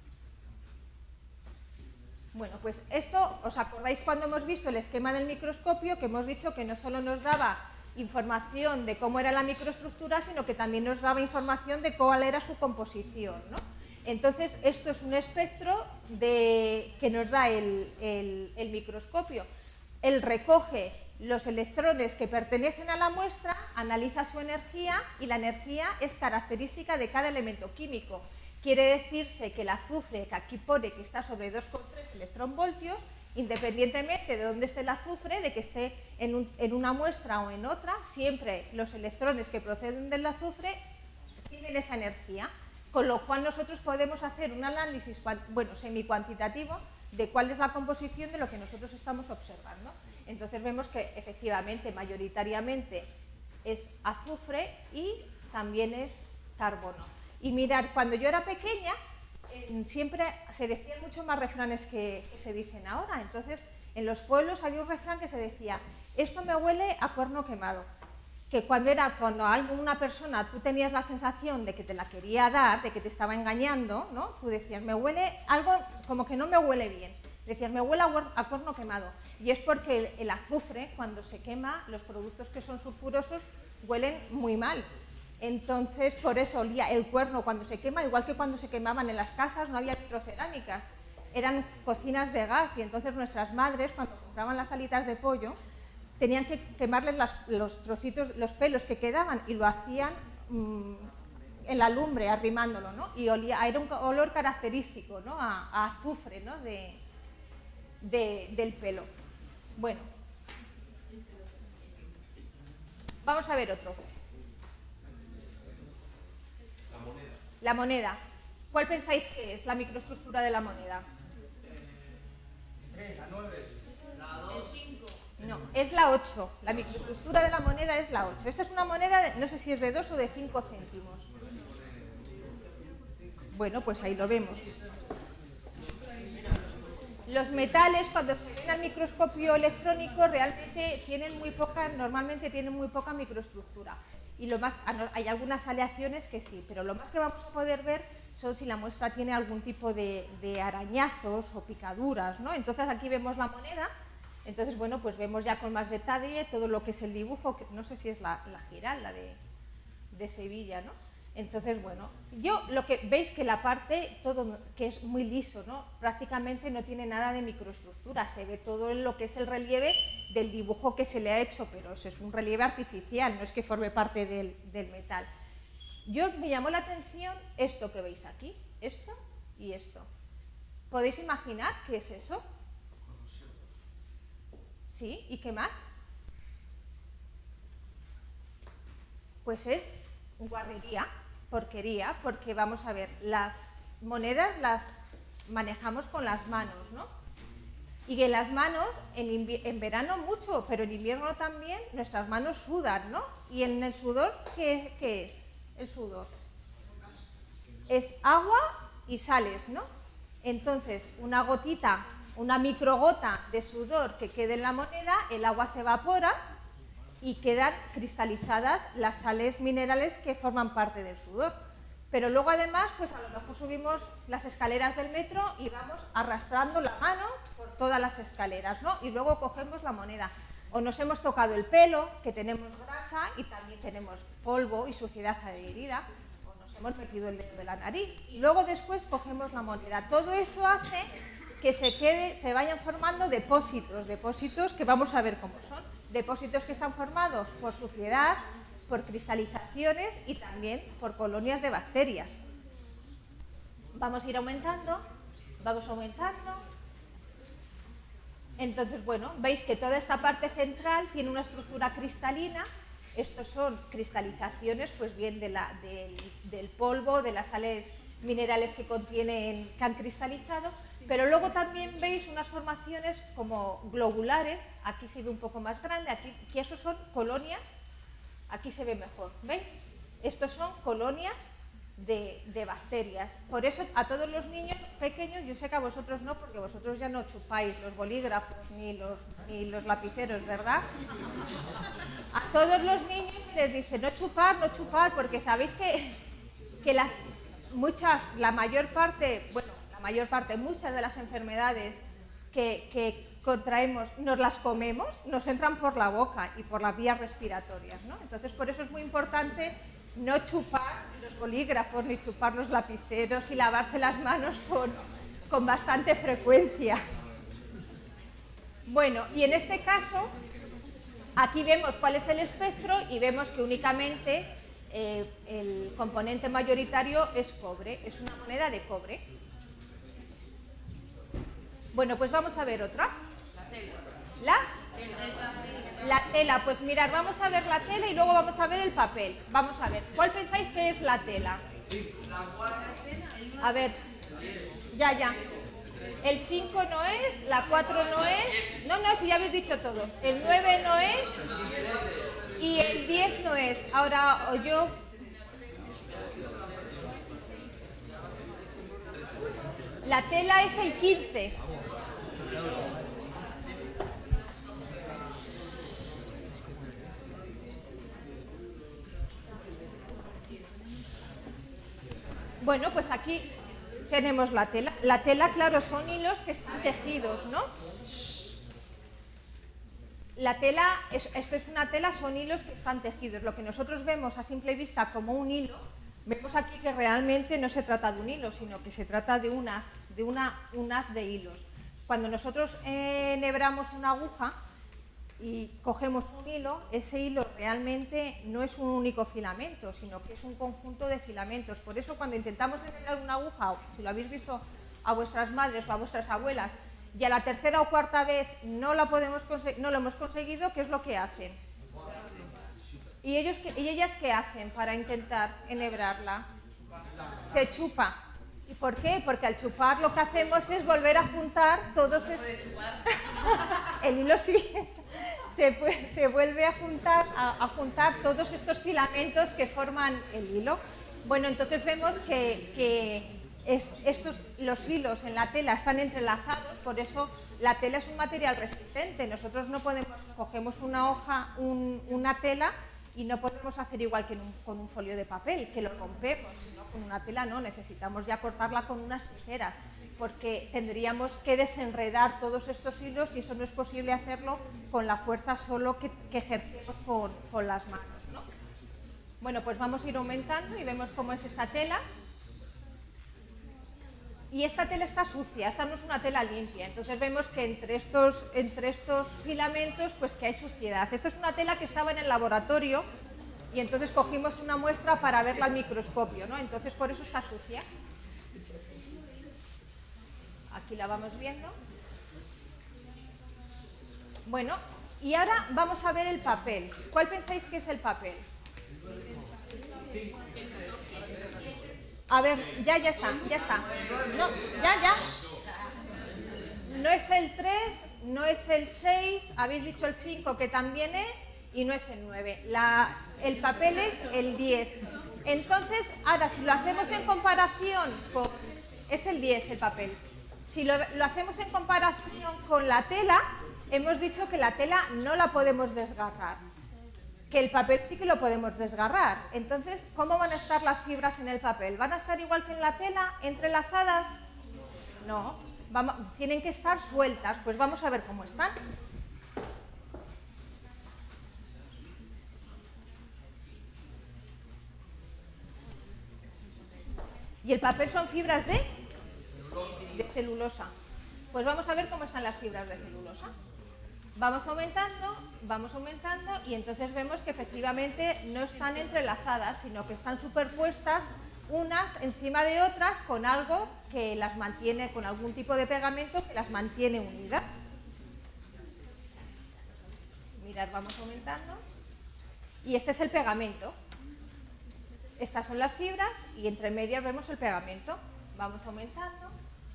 Bueno, pues esto, ¿os acordáis cuando hemos visto el esquema del microscopio? Que hemos dicho que no solo nos daba información de cómo era la microestructura, sino que también nos daba información de cuál era su composición, ¿no? Entonces, esto es un espectro que nos da el microscopio. Él recoge los electrones que pertenecen a la muestra, analiza su energía y la energía es característica de cada elemento químico. Quiere decirse que el azufre, que aquí pone que está sobre 2,3 electronvoltios, independientemente de dónde esté el azufre, de que esté en una muestra o en otra, siempre los electrones que proceden del azufre tienen esa energía. Con lo cual nosotros podemos hacer un análisis, bueno, semicuantitativo de cuál es la composición de lo que nosotros estamos observando. Entonces vemos que efectivamente, mayoritariamente es azufre y también es carbono. Y mirad, cuando yo era pequeña, siempre se decían mucho más refranes que se dicen ahora. Entonces, en los pueblos había un refrán que se decía, esto me huele a cuerno quemado. Que cuando una persona, tú tenías la sensación de que te la quería dar, de que te estaba engañando, ¿no? Tú decías, me huele algo como que no me huele bien. Decías, me huele a cuerno quemado. Y es porque el azufre, cuando se quema, los productos que son sulfurosos huelen muy mal. Entonces, por eso olía el cuerno cuando se quema, igual que cuando se quemaban en las casas, no había vitrocerámicas. Eran cocinas de gas y entonces nuestras madres, cuando compraban las alitas de pollo, tenían que quemarles los trocitos, los pelos que quedaban y lo hacían en la lumbre, arrimándolo, ¿no? Y era un olor característico, ¿no? A azufre, ¿no? Del pelo. Bueno, vamos a ver otro. La moneda. La moneda. ¿Cuál pensáis que es la microestructura de la moneda? La 9. La 2. No, es la 8. La microestructura de la moneda es la 8. Esta es una moneda, no sé si es de 2 o de 5 céntimos. Bueno, pues ahí lo vemos. Los metales, cuando se ven al microscopio electrónico, realmente normalmente tienen muy poca microestructura. Y hay algunas aleaciones que sí, pero lo más que vamos a poder ver son si la muestra tiene algún tipo de arañazos o picaduras, ¿no? Entonces aquí vemos la moneda. Entonces, bueno, pues vemos ya con más detalle todo lo que es el dibujo, que no sé si es la Giralda de Sevilla, ¿no? Entonces, bueno, lo que veis que la parte, todo que es muy liso, ¿no? Prácticamente no tiene nada de microestructura, se ve todo en lo que es el relieve del dibujo que se le ha hecho, pero eso es un relieve artificial, no es que forme parte del metal. Me llamó la atención esto que veis aquí, esto y esto. ¿Podéis imaginar qué es eso? ¿Sí? ¿Y qué más? Pues es guarrería. porquería, porque vamos a ver, las monedas las manejamos con las manos, ¿no? Y en las manos, en verano mucho, pero en invierno también, nuestras manos sudan, ¿no? Y en el sudor, ¿qué es el sudor? Es agua y sales, ¿no? Entonces, una gotita, una microgota de sudor que quede en la moneda, el agua se evapora y quedan cristalizadas las sales minerales que forman parte del sudor. Pero luego además, pues a lo mejor subimos las escaleras del metro y vamos arrastrando la mano por todas las escaleras, ¿no? Y luego cogemos la moneda. O nos hemos tocado el pelo, que tenemos grasa y también tenemos polvo y suciedad adherida, o nos hemos metido el dedo de la nariz. Y luego después cogemos la moneda. Todo eso hace que se vayan formando depósitos que vamos a ver cómo son. Depósitos que están formados por suciedad, por cristalizaciones y también por colonias de bacterias. Vamos a ir aumentando, vamos aumentando. Entonces, bueno, veis que toda esta parte central tiene una estructura cristalina. Estos son cristalizaciones, pues bien del polvo, de las sales minerales que han cristalizado, pero luego también veis unas formaciones como globulares. Aquí se ve un poco más grande, aquí esos son colonias. Aquí se ve mejor, ¿veis? Estos son colonias de bacterias. Por eso a todos los niños pequeños, yo sé que a vosotros no, porque vosotros ya no chupáis los bolígrafos ni los lapiceros, ¿verdad? A todos los niños les dicen no chupar, porque sabéis que la mayor parte, muchas de las enfermedades que contraemos, nos las comemos, nos entran por la boca y por las vías respiratorias, ¿no? Entonces, por eso es muy importante no chupar los bolígrafos ni chupar los lapiceros y lavarse las manos con bastante frecuencia. Bueno, y en este caso, aquí vemos cuál es el espectro y vemos que únicamente el componente mayoritario es cobre, es una moneda de cobre. Bueno, pues vamos a ver otra. La tela, pues mirad, vamos a ver la tela y luego vamos a ver el papel. Vamos a ver, ¿cuál pensáis que es la tela? A ver, ya. El 5 no es, la 4 no es, no, si ya habéis dicho todos. El 9 no es y el 10 no es. Ahora, yo... La tela es el 15. Bueno, pues aquí tenemos la tela. La tela, claro, son hilos que están tejidos, ¿no? La tela, esto es una tela, son hilos que están tejidos. Lo que nosotros vemos a simple vista como un hilo, vemos aquí que realmente no se trata de un hilo, sino que se trata de un haz de hilos. Cuando nosotros enhebramos una aguja y cogemos un hilo, ese hilo realmente no es un único filamento, sino que es un conjunto de filamentos. Por eso cuando intentamos enhebrar una aguja, o si lo habéis visto a vuestras madres o a vuestras abuelas, y a la tercera o cuarta vez no lo hemos conseguido, ¿qué es lo que hacen? ¿Y ellas qué hacen para intentar enhebrarla? Se chupa. ¿Y por qué? Porque al chupar lo que hacemos es volver a juntar todos estos... El hilo sí. Se vuelve a juntar todos estos filamentos que forman el hilo. Bueno, entonces vemos que los hilos en la tela están entrelazados, por eso la tela es un material resistente. Nosotros no podemos, cogemos una hoja, una tela, y no podemos hacer igual que con un folio de papel, que lo rompemos, sino con una tela no, necesitamos ya cortarla con unas tijeras, porque tendríamos que desenredar todos estos hilos y eso no es posible hacerlo con la fuerza solo que ejercemos con las manos, ¿no? Bueno, pues vamos a ir aumentando y vemos cómo es esta tela. Y esta tela está sucia, esta no es una tela limpia, entonces vemos que entre estos filamentos pues que hay suciedad. Esta es una tela que estaba en el laboratorio y entonces cogimos una muestra para verla al microscopio, ¿no? Entonces por eso está sucia. Aquí la vamos viendo. Bueno, y ahora vamos a ver el papel. ¿Cuál pensáis que es el papel? A ver, ya está. No, ya. No es el 3, no es el 6, habéis dicho el 5 que también es, y no es el 9. El papel es el 10. Entonces, ahora si lo hacemos en comparación con... Es el 10 el papel. Si lo hacemos en comparación con la tela, hemos dicho que la tela no la podemos desgarrar. Que el papel sí que lo podemos desgarrar. Entonces, ¿cómo van a estar las fibras en el papel? ¿Van a estar igual que en la tela, entrelazadas? No. Tienen que estar sueltas, pues vamos a ver cómo están. ¿Y el papel son fibras de celulosa? Pues vamos a ver cómo están las fibras de celulosa. Vamos aumentando y entonces vemos que efectivamente no están entrelazadas, sino que están superpuestas unas encima de otras con algo que las mantiene, con algún tipo de pegamento que las mantiene unidas. Mirad, vamos aumentando. Y este es el pegamento. Estas son las fibras y entre medias vemos el pegamento. Vamos aumentando.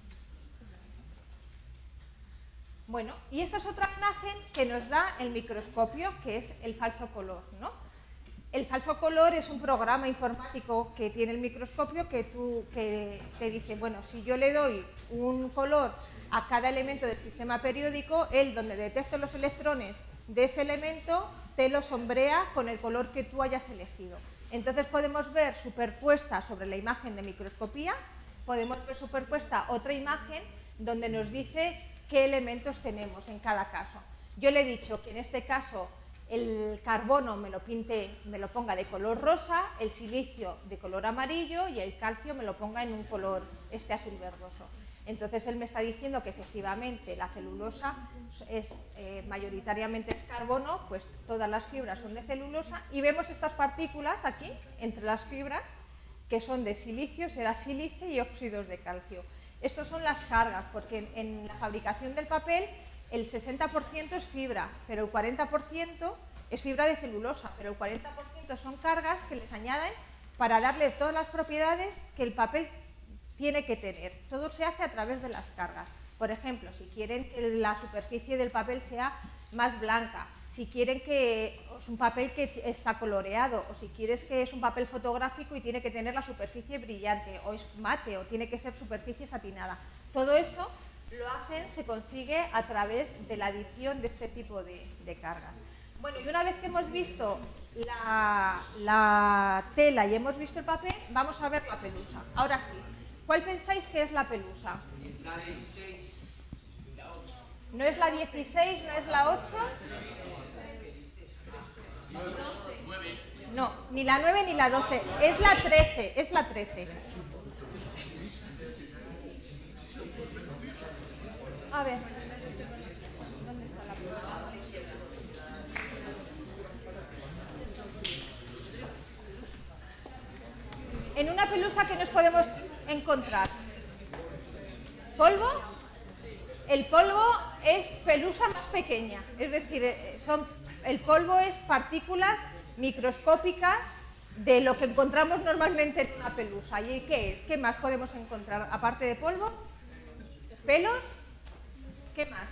Bueno, y esta es otra imagen que nos da el microscopio, que es el falso color, ¿no? El falso color es un programa informático que tiene el microscopio que te dice, bueno, si yo le doy un color a cada elemento del sistema periódico, él, donde detecta los electrones de ese elemento, te lo sombrea con el color que tú hayas elegido. Entonces podemos ver superpuesta sobre la imagen de microscopía, podemos ver superpuesta otra imagen donde nos dice qué elementos tenemos en cada caso. Yo le he dicho que en este caso el carbono me lo ponga de color rosa, el silicio de color amarillo y el calcio me lo ponga en un color azul verdoso. Entonces él me está diciendo que efectivamente la celulosa es mayoritariamente es carbono, pues todas las fibras son de celulosa y vemos estas partículas aquí entre las fibras que son de silicio, será sílice y óxidos de calcio. Estas son las cargas, porque en la fabricación del papel el 60% es fibra, pero el 40% es fibra de celulosa, pero el 40% son cargas que les añaden para darle todas las propiedades que el papel tiene que tener. Todo se hace a través de las cargas. Por ejemplo, si quieren que la superficie del papel sea más blanca, si quieren que es un papel que está coloreado, o si quieres que es un papel fotográfico y tiene que tener la superficie brillante, o es mate, o tiene que ser superficie satinada. Todo eso se consigue a través de la adición de este tipo de cargas. Bueno, y una vez que hemos visto la tela y hemos visto el papel, vamos a ver la pelusa. Ahora sí, ¿cuál pensáis que es la pelusa? La 16 y la 8. ¿No es la 16, no es la 8? No, ni la 9 ni la 12, es la 13, es la 13. A ver, ¿dónde está la pelusa? En una pelusa, ¿qué nos podemos encontrar? ¿Polvo? El polvo es pelusa más pequeña, es decir, el polvo es partículas microscópicas de lo que encontramos normalmente en una pelusa. ¿Y qué es? ¿Qué más podemos encontrar aparte de polvo? ¿Pelos? ¿Qué más?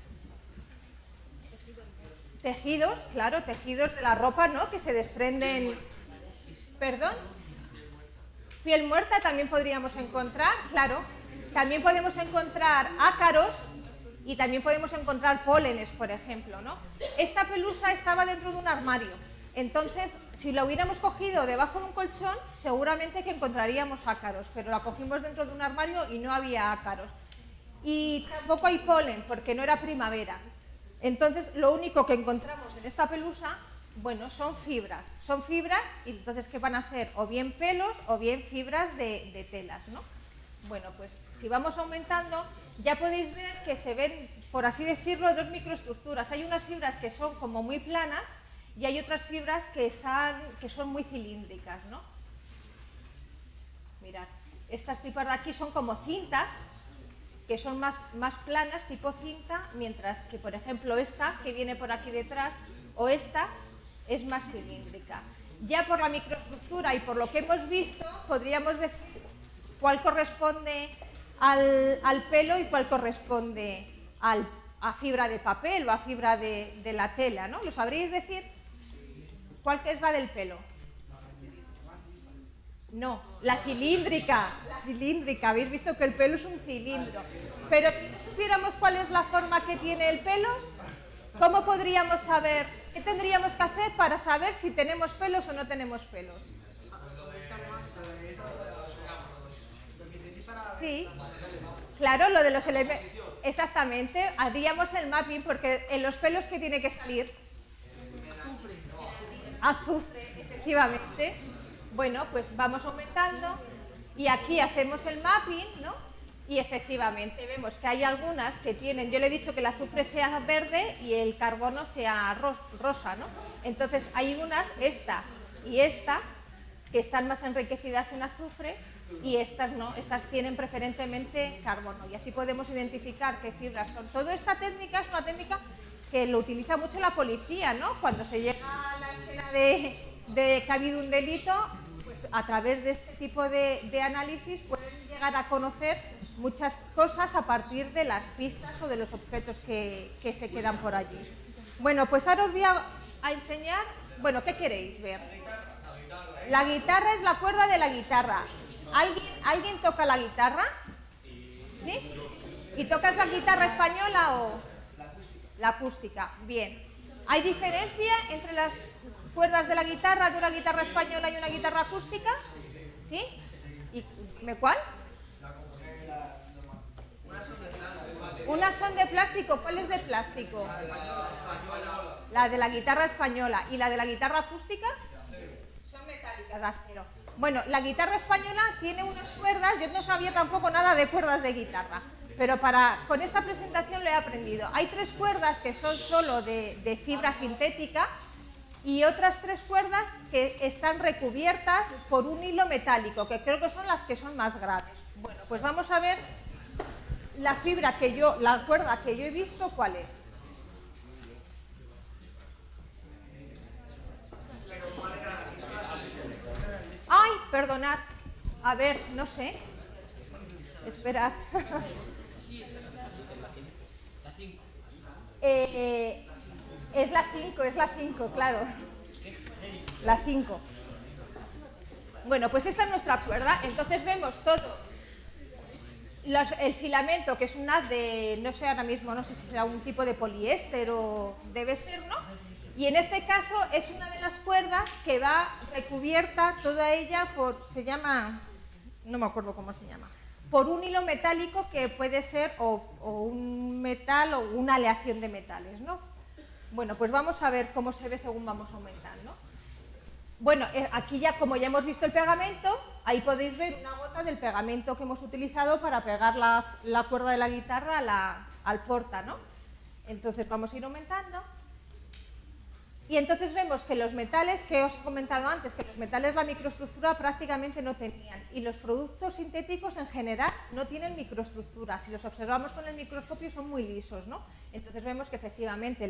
Tejidos, claro, tejidos de la ropa, ¿no? Que se desprenden... ¿Perdón? Piel muerta también podríamos encontrar, claro. También podemos encontrar ácaros y también podemos encontrar pólenes, por ejemplo, ¿no? Esta pelusa estaba dentro de un armario. Entonces, si la hubiéramos cogido debajo de un colchón, seguramente que encontraríamos ácaros, pero la cogimos dentro de un armario y no había ácaros. Y tampoco hay polen, porque no era primavera. Entonces, lo único que encontramos en esta pelusa, bueno, son fibras. Son fibras, y entonces, ¿qué van a ser? O bien pelos o bien fibras de telas, ¿no? Bueno, pues si vamos aumentando, ya podéis ver que se ven, por así decirlo, dos microestructuras. Hay unas fibras que son como muy planas y hay otras fibras que son muy cilíndricas, ¿no? Mirad, estas tipas de aquí son como cintas, que son más planas, tipo cinta, mientras que, por ejemplo, esta, que viene por aquí detrás, o esta, es más cilíndrica. Ya por la microestructura y por lo que hemos visto, podríamos decir cuál corresponde al pelo y cuál corresponde a fibra de papel o a fibra de la tela, ¿no? ¿Lo sabríais decir? ¿Cuál es la del pelo? No, la cilíndrica, habéis visto que el pelo es un cilindro. Pero si no supiéramos cuál es la forma que tiene el pelo, ¿cómo podríamos saber, qué tendríamos que hacer para saber si tenemos pelos o no tenemos pelos? Sí, claro, lo de los elementos, exactamente, haríamos el mapping porque en los pelos ¿qué tiene que salir? Azufre, efectivamente. Bueno, pues vamos aumentando y aquí hacemos el mapping, ¿no? Y efectivamente vemos que hay algunas que tienen, yo le he dicho que el azufre sea verde y el carbono sea rosa, ¿no? Entonces hay unas, esta y esta, que están más enriquecidas en azufre y estas no, estas tienen preferentemente carbono y así podemos identificar qué fibras son. Toda esta técnica es una técnica que lo utiliza mucho la policía, ¿no? Cuando se llega a la escena de que ha habido un delito, pues a través de este tipo de análisis pueden llegar a conocer muchas cosas a partir de las pistas o de los objetos que se quedan por allí. Bueno, pues ahora os voy a enseñar, bueno, ¿qué queréis ver? La guitarra es la cuerda de la guitarra. ¿Alguien toca la guitarra? ¿Sí? ¿Y tocas la guitarra española o...? La acústica, bien. ¿Hay diferencia entre las cuerdas de la guitarra, de una guitarra española y una guitarra acústica? ¿Sí? ¿Y dime cuál? Unas son de plástico. ¿Cuál es de plástico? La de la guitarra española. ¿Y la de la guitarra acústica? Son metálicas, de acero. Bueno, la guitarra española tiene unas cuerdas, yo no sabía tampoco nada de cuerdas de guitarra, pero con esta presentación lo he aprendido. Hay 3 cuerdas que son solo de fibra sintética y otras 3 cuerdas que están recubiertas por un hilo metálico, que creo que son las que son más graves. Bueno, pues vamos a ver la cuerda que yo he visto, ¿cuál es? Ay, perdonad. A ver, no sé. Esperad. Es la 5, claro. La 5. Bueno, pues esta es nuestra cuerda. Entonces vemos todo. El filamento, que es un haz de, no sé ahora mismo, no sé si será un tipo de poliéster o debe ser, ¿no? Y en este caso es una de las cuerdas que va recubierta toda ella se llama, no me acuerdo cómo se llama, por un hilo metálico que puede ser o un metal o una aleación de metales, ¿no? Bueno, pues vamos a ver cómo se ve según vamos aumentando. Bueno, aquí ya, como ya hemos visto el pegamento, ahí podéis ver una gota del pegamento que hemos utilizado para pegar la cuerda de la guitarra al porta, ¿no? Entonces vamos a ir aumentando. Y entonces vemos que los metales, que os he comentado antes, que los metales la microestructura prácticamente no tenían. Y los productos sintéticos en general no tienen microestructura. Si los observamos con el microscopio son muy lisos, ¿no? Entonces vemos que efectivamente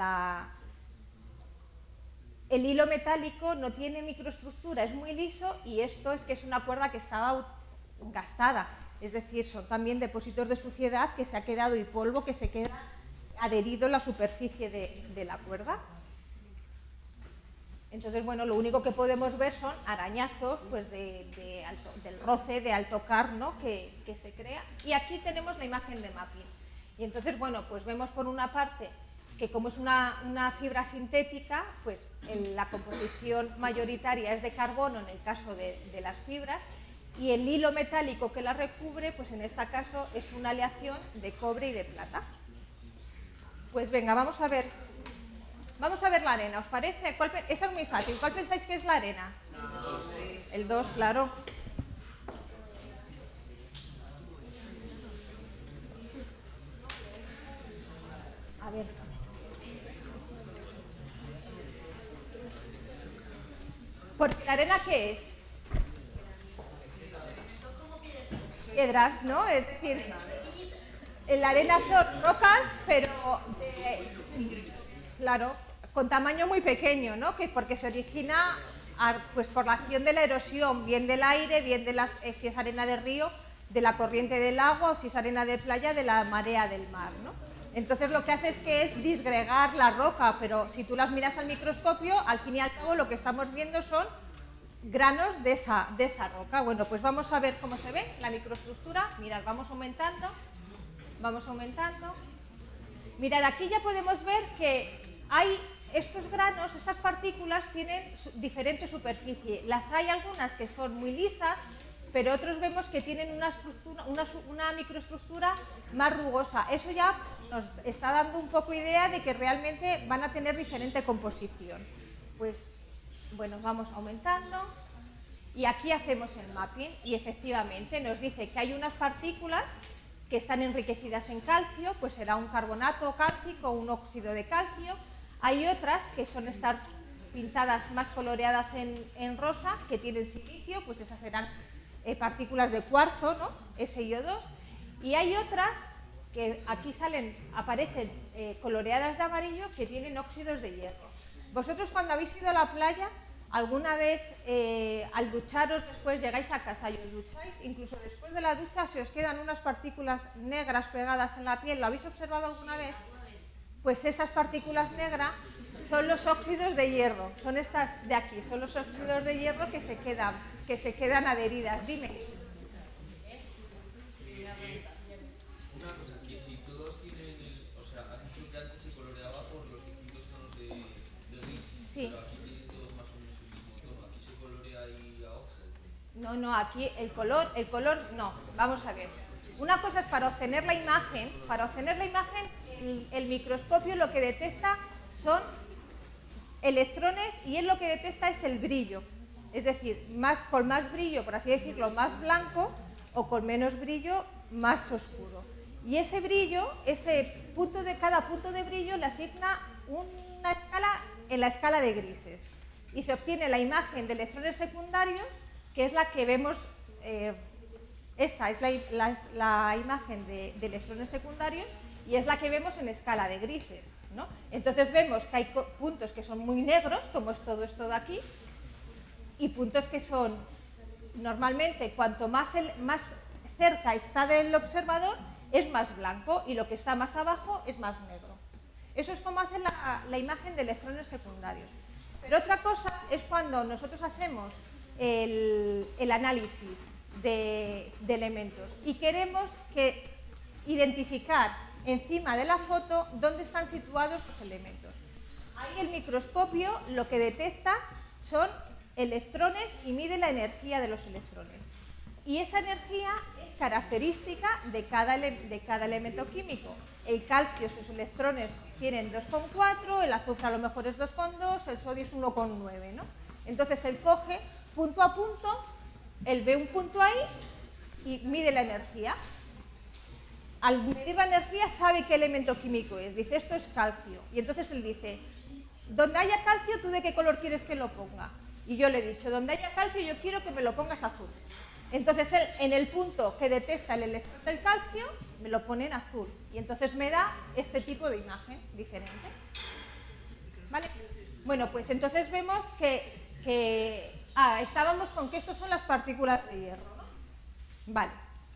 el hilo metálico no tiene microestructura, es muy liso y esto es que es una cuerda que estaba gastada. Es decir, son también depósitos de suciedad que se ha quedado y polvo que se queda adherido en la superficie de la cuerda. Entonces, bueno, lo único que podemos ver son arañazos pues, del roce, al tocar, ¿no? que se crea. Y aquí tenemos la imagen de mapping. Y entonces, bueno, pues vemos por una parte que como es una fibra sintética, pues la composición mayoritaria es de carbono en el caso de las fibras y el hilo metálico que la recubre, pues en este caso es una aleación de cobre y de plata. Pues venga, vamos a ver la arena, ¿os parece? Esa es muy fácil. ¿Cuál pensáis que es la arena? El 2, claro. A ver. Porque la arena, ¿qué es? Piedras, ¿no? Es decir, en la arena son rocas, pero claro, con tamaño muy pequeño, ¿no? Porque se origina pues por la acción de la erosión, bien del aire, bien de si es arena de río, de la corriente del agua, o si es arena de playa, de la marea del mar, ¿no? Entonces lo que hace es disgregar la roca, pero si tú las miras al microscopio, al fin y al cabo lo que estamos viendo son granos de esa roca. Bueno, pues vamos a ver cómo se ve la microestructura. Mirad, vamos aumentando. Mirad, aquí ya podemos ver que hay estos granos, estas partículas tienen diferente superficie. Las hay algunas que son muy lisas, pero otros vemos que tienen una microestructura más rugosa. Eso ya nos está dando un poco idea de que realmente van a tener diferente composición. Pues, bueno, vamos aumentando y aquí hacemos el mapping y efectivamente nos dice que hay unas partículas que están enriquecidas en calcio, pues será un carbonato cálcico o un óxido de calcio. Hay otras que son estar pintadas más coloreadas en rosa, que tienen silicio, pues esas serán partículas de cuarzo, ¿no? SiO2. Y hay otras que aquí aparecen coloreadas de amarillo, que tienen óxidos de hierro. Vosotros cuando habéis ido a la playa, alguna vez al ducharos después llegáis a casa y os ducháis, incluso después de la ducha se os quedan unas partículas negras pegadas en la piel, ¿lo habéis observado alguna vez? Pues esas partículas negras son los óxidos de hierro, son estas de aquí, son los óxidos de hierro que se quedan adheridas. Dime. Una cosa, que si todos tienen o sea, has dicho que antes se coloreaba por los distintos tonos de gris, sí. Pero aquí tienen todos más o menos el mismo tono, aquí se colorea ahí a ojo. No, aquí el color no, vamos a ver. Una cosa es para obtener la imagen, el microscopio lo que detecta son electrones y él lo que detecta es el brillo. Es decir, con más brillo, por así decirlo, más blanco, o con menos brillo, más oscuro. Y ese brillo, cada punto de brillo le asigna una escala en la escala de grises. Y se obtiene la imagen de electrones secundarios, que es la que vemos, esta es la imagen de electrones secundarios, y es la que vemos en escala de grises, ¿no? Entonces vemos que hay puntos que son muy negros, como es todo esto de aquí, y puntos que son, normalmente, cuanto más cerca está del observador, es más blanco, y lo que está más abajo es más negro. Eso es como hacer la imagen de electrones secundarios. Pero otra cosa es cuando nosotros hacemos el análisis de elementos y queremos identificar encima de la foto dónde están situados los elementos. Ahí el microscopio lo que detecta son electrones y mide la energía de los electrones. Y esa energía es característica de cada elemento químico. El calcio, sus electrones tienen 2,4, el azufre a lo mejor es 2,2, el sodio es 1,9, ¿no? Entonces él coge punto a punto, él ve un punto ahí y mide la energía. Al medir la energía sabe qué elemento químico es, dice esto es calcio. Y entonces él dice, donde haya calcio, ¿tú de qué color quieres que lo ponga? Y yo le he dicho, donde haya calcio yo quiero que me lo pongas azul. Entonces él, en el punto que detecta el electrón del calcio, me lo pone en azul. Y entonces me da este tipo de imagen diferente. ¿Vale? Bueno, pues entonces vemos que estábamos con que estos son las partículas de hierro, ¿no? Vale.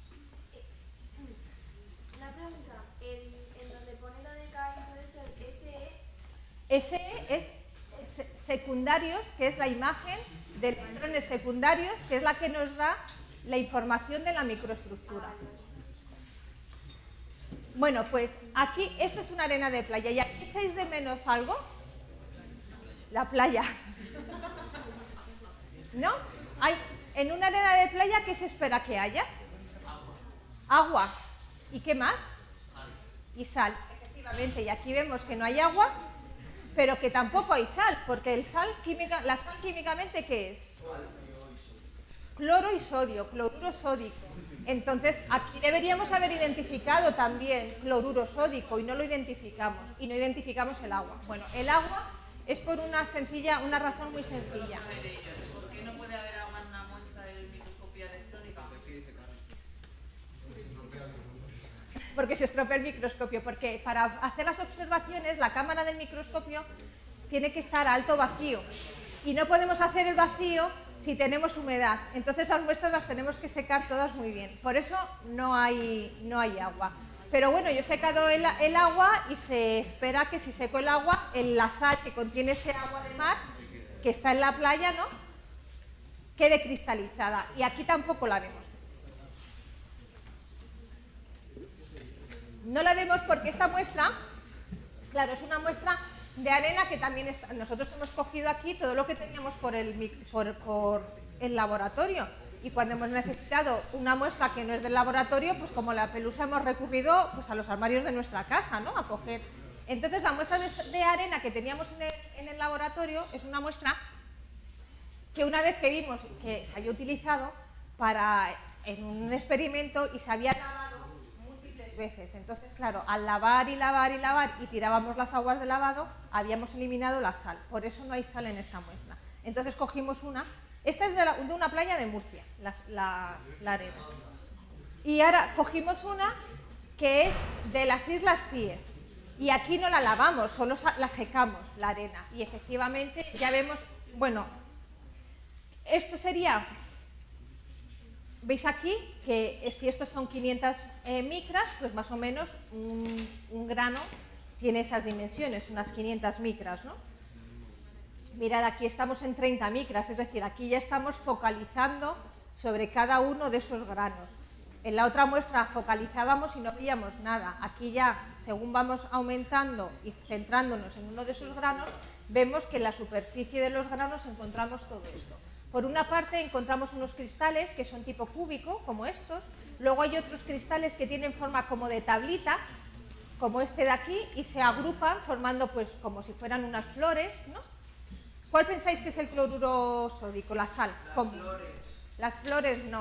Una pregunta, en donde pone lo de calcio, eso, SE es secundarios, que es la imagen de electrones secundarios, que es la que nos da la información de la microestructura. Bueno, pues aquí, esto es una arena de playa. ¿Y aquí echáis de menos algo? La playa. ¿No? En una arena de playa, ¿qué se espera que haya? Agua. ¿Y qué más? Y sal, efectivamente. Y aquí vemos que no hay agua, pero que tampoco hay sal, porque la sal químicamente, ¿qué es? Cloro y sodio, cloruro sódico. Entonces, aquí deberíamos haber identificado también cloruro sódico y no lo identificamos. Y no identificamos el agua. Bueno, el agua es por una razón muy sencilla. ¿Por qué no puede haber agua en una muestra de microscopía electrónica? Porque se estropea el microscopio. Porque para hacer las observaciones, la cámara del microscopio tiene que estar a alto vacío. y no podemos hacer el vacío si tenemos humedad. Entonces las muestras las tenemos que secar todas muy bien. Por eso no hay agua. Pero bueno, yo he secado el agua y se espera que si seco el agua, la sal que contiene ese agua de mar, que está en la playa, ¿no?, quede cristalizada. Y aquí tampoco la vemos. No la vemos porque esta muestra, claro, es una muestra de arena que también nosotros hemos cogido aquí todo lo que teníamos por el laboratorio. Y cuando hemos necesitado una muestra que no es del laboratorio, pues como la pelusa hemos recurrido pues a los armarios de nuestra casa, ¿no?, a coger. Entonces la muestra de arena que teníamos en el laboratorio es una muestra que una vez que vimos que se había utilizado en un experimento y se había lavado múltiples veces. Entonces, claro, al lavar y lavar y lavar y tirábamos las aguas de lavado, habíamos eliminado la sal. Por eso no hay sal en esa muestra. Entonces cogimos una. Esta es de una playa de Murcia, la arena. Y ahora cogimos una que es de las Islas Cíes. Y aquí no la lavamos, solo la secamos, la arena. Y efectivamente ya vemos, bueno, esto sería, veis aquí que si estos son 500 micras, pues más o menos un grano tiene esas dimensiones, unas 500 micras, ¿no? Mirad, aquí estamos en 30 micras, es decir, aquí ya estamos focalizando sobre cada uno de esos granos. En la otra muestra focalizábamos y no veíamos nada. Aquí ya, según vamos aumentando y centrándonos en uno de esos granos, vemos que en la superficie de los granos encontramos todo esto. Por una parte encontramos unos cristales que son tipo cúbico, como estos. Luego hay otros cristales que tienen forma como de tablita, como este de aquí, y se agrupan formando pues como si fueran unas flores, ¿no? ¿Cuál pensáis que es el cloruro sódico? La sal. ¿Cómo? Las flores no.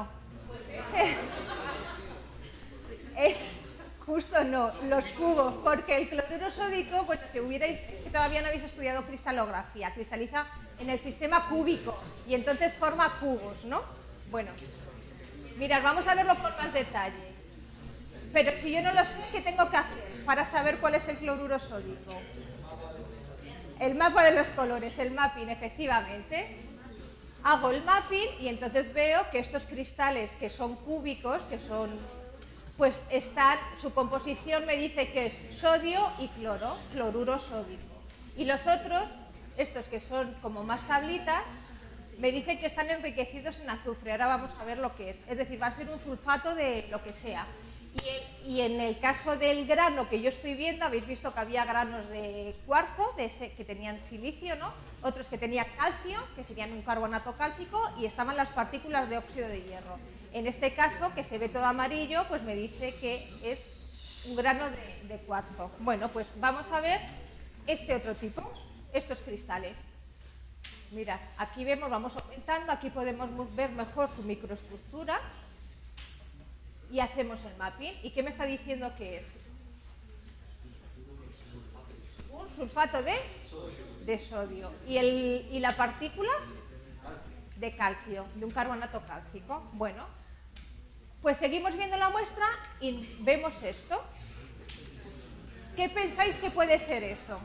Justo no, los cubos, porque el cloruro sódico, bueno, si hubierais, es que todavía no habéis estudiado cristalografía, cristaliza en el sistema cúbico y entonces forma cubos, ¿no? Bueno, mirad, vamos a verlo con más detalle. Pero si yo no lo sé, ¿qué tengo que hacer para saber cuál es el cloruro sódico? El mapa de los colores, el mapping, efectivamente. Hago el mapping y entonces veo que estos cristales que son cúbicos, que son, pues su composición me dice que es sodio y cloro, cloruro sódico. Y los otros, estos que son como más tablitas, me dicen que están enriquecidos en azufre. Ahora vamos a ver lo que es. Es decir, va a ser un sulfato de lo que sea. Y en el caso del grano que yo estoy viendo, habéis visto que había granos de cuarzo, que tenían silicio, ¿no? Otros que tenían calcio, que serían un carbonato cálcico, y estaban las partículas de óxido de hierro. En este caso, que se ve todo amarillo, pues me dice que es un grano de cuarzo. Bueno, pues vamos a ver este otro tipo, estos cristales. Mirad, aquí vemos, vamos aumentando, aquí podemos ver mejor su microestructura. Y hacemos el mapping. ¿Y qué me está diciendo que es? Un sulfato de sodio. ¿Y la partícula? De calcio, de un carbonato cálcico. Bueno, pues seguimos viendo la muestra y vemos esto. ¿Qué pensáis que puede ser eso?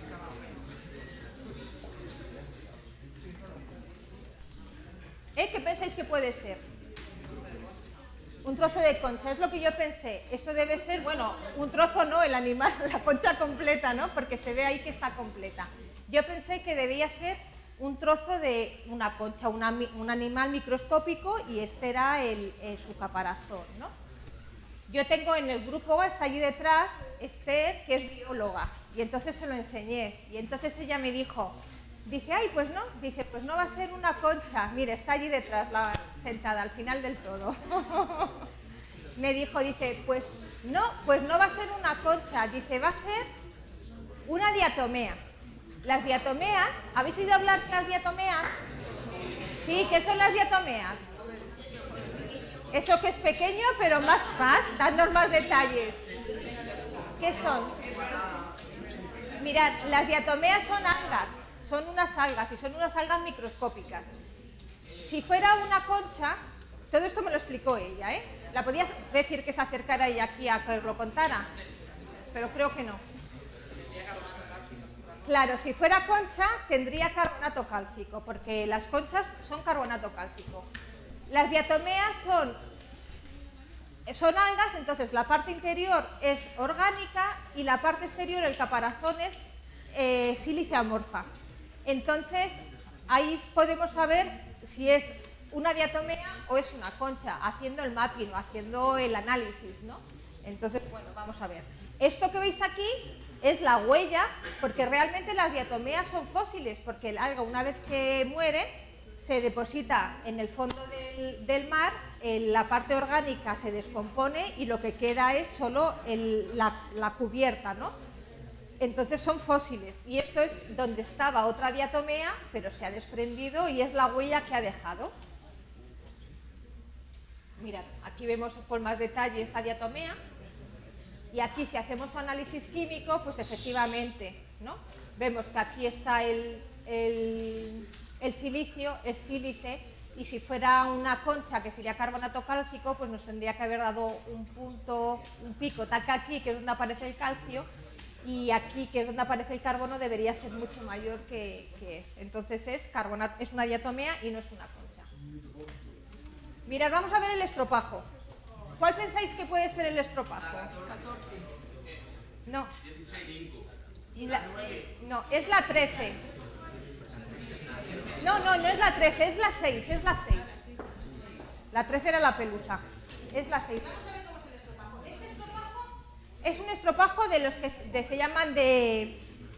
¿Qué pensáis que puede ser? Un trozo de concha, es lo que yo pensé. Esto debe ser, bueno, un trozo no, el animal, la concha completa, ¿no? Porque se ve ahí que está completa. Yo pensé que debía ser un trozo de una concha, un animal microscópico, y este era su caparazón, ¿no? Yo tengo en el grupo, está allí detrás, Esther, que es bióloga, y entonces se lo enseñé. Y entonces ella me dijo, dice, ay, pues no, dice, pues no va a ser una concha, mire, está allí detrás, sentada, al final del todo. Me dijo, dice, pues no va a ser una concha, dice, va a ser una diatomea. Las diatomeas, ¿habéis oído hablar de las diatomeas? Sí, ¿qué son las diatomeas? Eso que es pequeño, pero más, dándonos más detalles. ¿Qué son? Mirad, las diatomeas son algas. Son unas algas y son unas algas microscópicas. Si fuera una concha, todo esto me lo explicó ella, ¿eh? ¿La podías decir que se acercara ella aquí a que os lo contara? Pero creo que no. Claro, si fuera concha tendría carbonato cálcico, porque las conchas son carbonato cálcico. Las diatomeas son algas, entonces la parte interior es orgánica y la parte exterior, el caparazón, es sílice amorfa. Entonces, ahí podemos saber si es una diatomea o es una concha, haciendo el mapping o haciendo el análisis, ¿no? Entonces, bueno, vamos a ver. Esto que veis aquí es la huella, porque realmente las diatomeas son fósiles, porque el alga, una vez que muere, se deposita en el fondo del mar, la parte orgánica se descompone y lo que queda es solo la cubierta, ¿no? Entonces son fósiles, y esto es donde estaba otra diatomea, pero se ha desprendido y es la huella que ha dejado. Mirad, aquí vemos con más detalle esta diatomea, y aquí si hacemos su análisis químico, pues efectivamente, ¿no? Vemos que aquí está el silicio, el sílice, y si fuera una concha, que sería carbonato cálcico, pues nos tendría que haber dado un punto, un pico, tal que aquí, que es donde aparece el calcio, y aquí, que es donde aparece el carbono, debería ser mucho mayor que entonces es una diatomea y no es una concha. Mirad, vamos a ver el estropajo. ¿Cuál pensáis que puede ser el estropajo? 14. No. 16. No, es la 13. No es la 13, es la 6, es la 6. La 13 era la pelusa, es la 6. Vamos a ver cómo es el estropajo. Este estropajo es un estropajo de los que se llaman de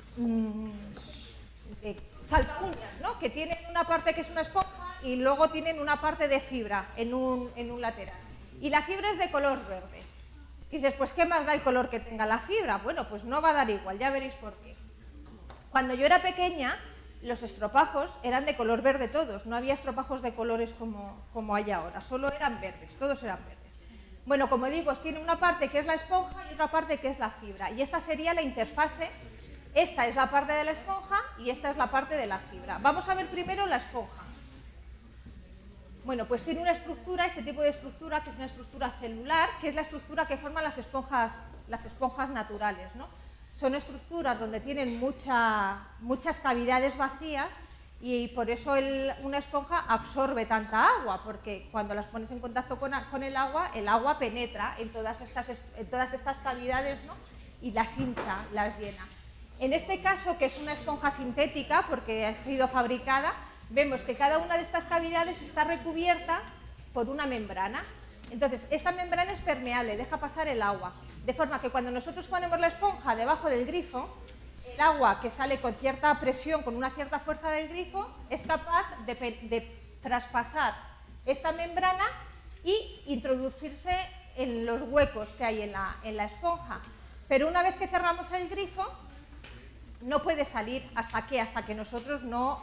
saltaúñas, ¿no? Que tienen una parte que es una esponja y luego tienen una parte de fibra en un lateral. Y la fibra es de color verde. Dices, pues ¿qué más da el color que tenga la fibra? Bueno, pues no va a dar igual, ya veréis por qué. Cuando yo era pequeña, los estropajos eran de color verde todos, no había estropajos de colores como hay ahora, solo eran verdes, todos eran verdes. Bueno, como digo, tiene una parte que es la esponja y otra parte que es la fibra, y esta sería la interfase. Esta es la parte de la esponja y esta es la parte de la fibra. Vamos a ver primero la esponja. Bueno, pues tiene una estructura, este tipo de estructura, que es una estructura celular, que es la estructura que forman las esponjas naturales, ¿no? Son estructuras donde tienen muchas cavidades vacías y por eso una esponja absorbe tanta agua, porque cuando las pones en contacto con el agua penetra en todas estas cavidades, ¿no? Y las hincha, las llena. En este caso, que es una esponja sintética, porque ha sido fabricada, vemos que cada una de estas cavidades está recubierta por una membrana. Entonces, esta membrana es permeable, deja pasar el agua, de forma que cuando nosotros ponemos la esponja debajo del grifo, el agua que sale con cierta presión, con una cierta fuerza del grifo, es capaz de traspasar esta membrana y introducirse en los huecos que hay en la esponja. Pero una vez que cerramos el grifo, no puede salir hasta que nosotros no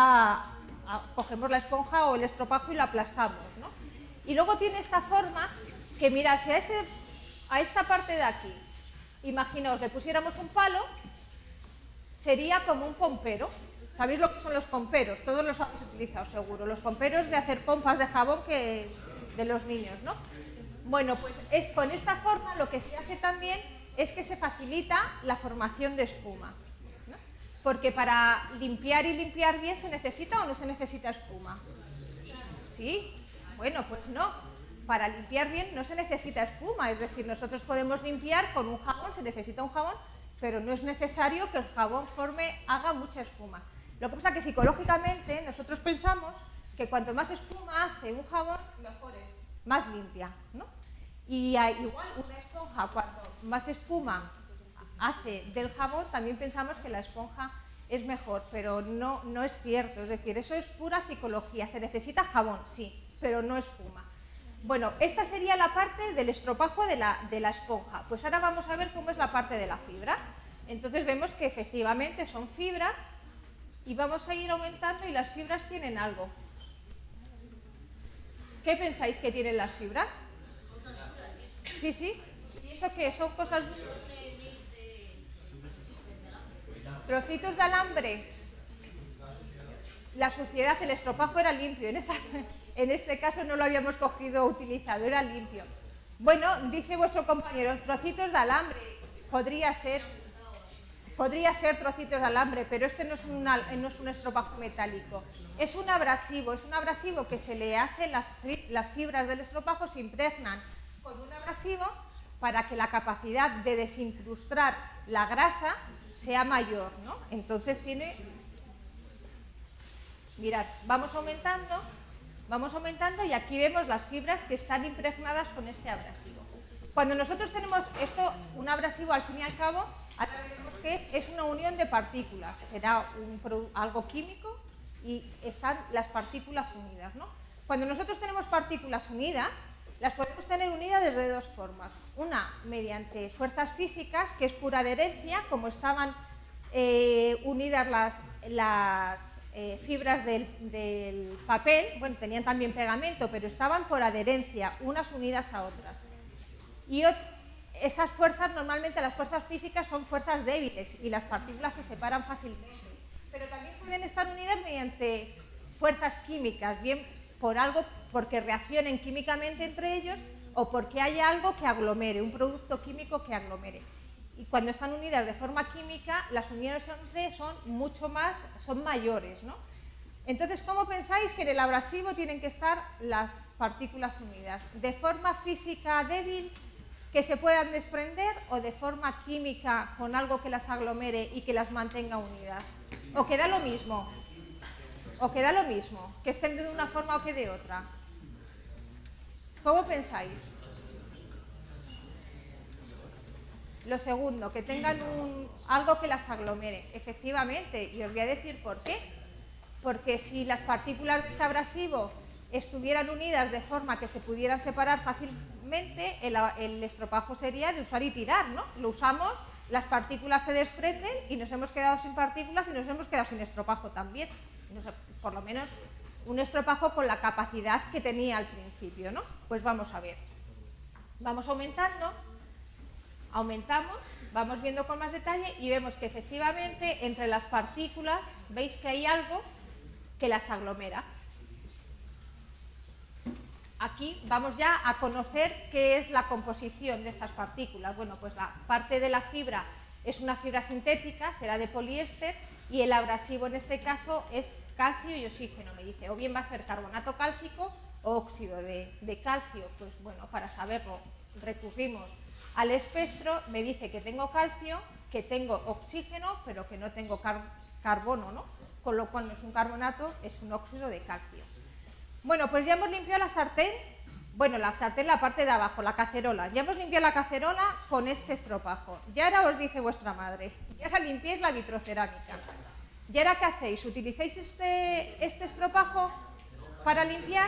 cogemos la esponja o el estropajo y lo aplastamos, ¿no? Y luego tiene esta forma que, mirad, si a esta parte de aquí, imaginaos, le pusiéramos un palo, sería como un pompero. ¿Sabéis lo que son los pomperos? Todos los habéis utilizado seguro. Los pomperos de hacer pompas de jabón de los niños, ¿no? Bueno, pues con esta forma lo que se hace también es que se facilita la formación de espuma, ¿no? Porque para limpiar y limpiar bien, ¿se necesita o no se necesita espuma? ¿Sí? Bueno, pues no. Para limpiar bien no se necesita espuma, es decir, nosotros podemos limpiar con un jabón, se necesita un jabón, pero no es necesario que el jabón haga mucha espuma. Lo que pasa es que psicológicamente nosotros pensamos que cuanto más espuma hace un jabón, mejor es, más limpia, ¿no? Y igual una esponja, cuanto más espuma hace del jabón, también pensamos que la esponja es mejor, pero no es cierto, es decir, eso es pura psicología, se necesita jabón, sí, pero no espuma. Bueno, esta sería la parte del estropajo de la esponja. Pues ahora vamos a ver cómo es la parte de la fibra. Entonces vemos que efectivamente son fibras y vamos a ir aumentando y las fibras tienen algo. ¿Qué pensáis que tienen las fibras? Sí, sí. ¿Y eso qué? ¿Son cosas? Trocitos de alambre. La suciedad, el estropajo era limpio. En este caso no lo habíamos cogido o utilizado, era limpio. Bueno, dice vuestro compañero, trocitos de alambre, podría ser. Podría ser trocitos de alambre, pero este no es un estropajo metálico. Es un abrasivo que se le hace, las fibras del estropajo se impregnan con un abrasivo para que la capacidad de desincrustar la grasa sea mayor, ¿no? Entonces tiene... Mirad, vamos aumentando y aquí vemos las fibras que están impregnadas con este abrasivo. Cuando nosotros tenemos esto, un abrasivo al fin y al cabo, ahora veremos que es una unión de partículas, será algo químico y están las partículas unidas, ¿no? Cuando nosotros tenemos partículas unidas, las podemos tener unidas de dos formas. Una, mediante fuerzas físicas, que es pura adherencia, como estaban unidas las fibras del papel, bueno, tenían también pegamento, pero estaban por adherencia, unas unidas a otras. Y esas fuerzas, normalmente las fuerzas físicas son fuerzas débiles y las partículas se separan fácilmente. Pero también pueden estar unidas mediante fuerzas químicas, bien porque reaccionen químicamente entre ellos o porque haya algo que aglomere, un producto químico que aglomere. Y cuando están unidas de forma química, las uniones entre son mayores, ¿no? Entonces, ¿cómo pensáis que en el abrasivo tienen que estar las partículas unidas? ¿De forma física débil, que se puedan desprender, o de forma química con algo que las aglomere y que las mantenga unidas? ¿O queda lo mismo? Que estén de una forma o que de otra. ¿Cómo pensáis? Lo segundo, que tengan algo que las aglomere. Efectivamente, y os voy a decir por qué. Porque si las partículas de este abrasivo estuvieran unidas de forma que se pudieran separar fácilmente, el estropajo sería de usar y tirar, ¿no? Lo usamos, las partículas se desprenden y nos hemos quedado sin partículas y nos hemos quedado sin estropajo también. Por lo menos un estropajo con la capacidad que tenía al principio, ¿no? Pues vamos a ver. Vamos aumentamos, vamos viendo con más detalle y vemos que efectivamente entre las partículas veis que hay algo que las aglomera. Aquí vamos ya a conocer qué es la composición de estas partículas. Bueno, pues la parte de la fibra es una fibra sintética, será de poliéster, y el abrasivo en este caso es calcio y oxígeno, me dice. O bien va a ser carbonato cálcico o óxido de calcio. Pues bueno, para saberlo recurrimos al espectro, me dice que tengo calcio, que tengo oxígeno, pero que no tengo carbono, ¿no? Con lo cual no es un carbonato, es un óxido de calcio. Bueno, pues ya hemos limpiado la sartén, la parte de abajo, la cacerola. Ya hemos limpiado la cacerola con este estropajo. Y ahora os dice vuestra madre, y ahora limpiáis la vitrocerámica. ¿Y ahora qué hacéis? ¿Utilizáis este estropajo para limpiar?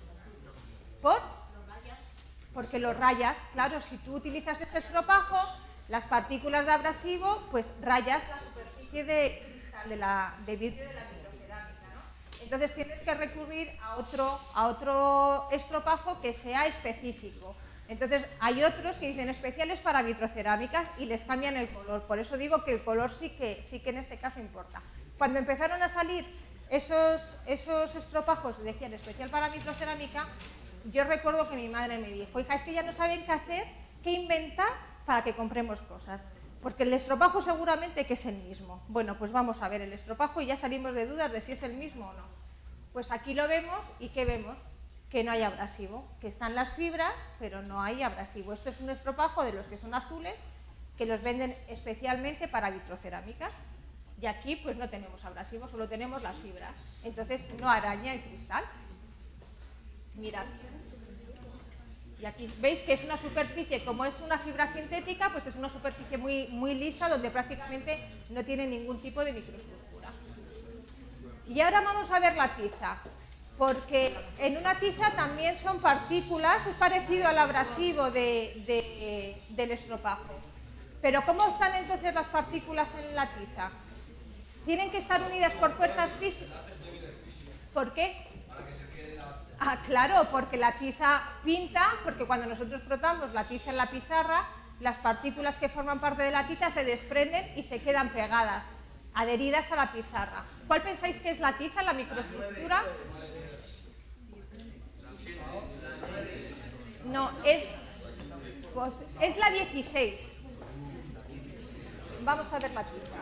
Porque lo rayas. Claro, si tú utilizas este estropajo, las partículas de abrasivo, pues rayas la superficie de cristal de vidrio de la vitrocerámica, ¿no? Entonces tienes que recurrir a otro estropajo que sea específico. Entonces hay otros que dicen especiales para vitrocerámicas y les cambian el color. Por eso digo que el color sí que en este caso importa. Cuando empezaron a salir esos estropajos, decían especial para vitrocerámica, yo recuerdo que mi madre me dijo, hija, es que ya no saben qué hacer, qué inventar para que compremos cosas. Porque el estropajo seguramente que es el mismo. Bueno, pues vamos a ver el estropajo y ya salimos de dudas de si es el mismo o no. Pues aquí lo vemos y ¿qué vemos? Que no hay abrasivo, que están las fibras, pero no hay abrasivo. Esto es un estropajo de los que son azules, que los venden especialmente para vitrocerámicas. Y aquí pues no tenemos abrasivo, solo tenemos las fibras. Entonces no araña el cristal. Mirad. Y aquí veis que es una superficie, como es una fibra sintética, pues es una superficie muy lisa, donde prácticamente no tiene ningún tipo de microestructura. Y ahora vamos a ver la tiza, porque en una tiza también son partículas, es parecido al abrasivo del estropajo. Pero ¿cómo están entonces las partículas en la tiza? ¿Tienen que estar unidas por fuerzas físicas? ¿Por qué? Ah, claro, porque la tiza pinta, porque cuando nosotros frotamos la tiza en la pizarra, las partículas que forman parte de la tiza se desprenden y se quedan pegadas, adheridas a la pizarra. ¿Cuál pensáis que es la tiza, la microestructura? No, es la 16. vamos a ver la tiza.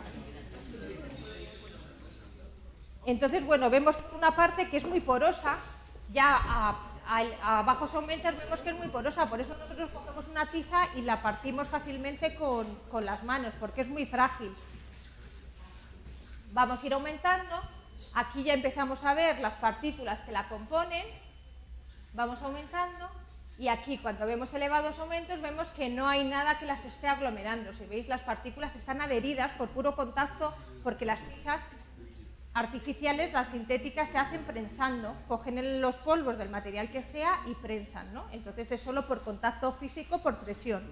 Entonces, bueno, vemos por una parte que es muy porosa, ya a bajos aumentos vemos que es muy porosa, por eso nosotros cogemos una tiza y la partimos fácilmente con las manos, porque es muy frágil. Vamos a ir aumentando, aquí ya empezamos a ver las partículas que la componen, vamos aumentando, y aquí cuando vemos elevados aumentos vemos que no hay nada que las esté aglomerando. Si veis, las partículas están adheridas por puro contacto, porque las tizas artificiales, las sintéticas, se hacen prensando, cogen los polvos del material que sea y prensan, ¿no? Entonces es solo por contacto físico, por presión.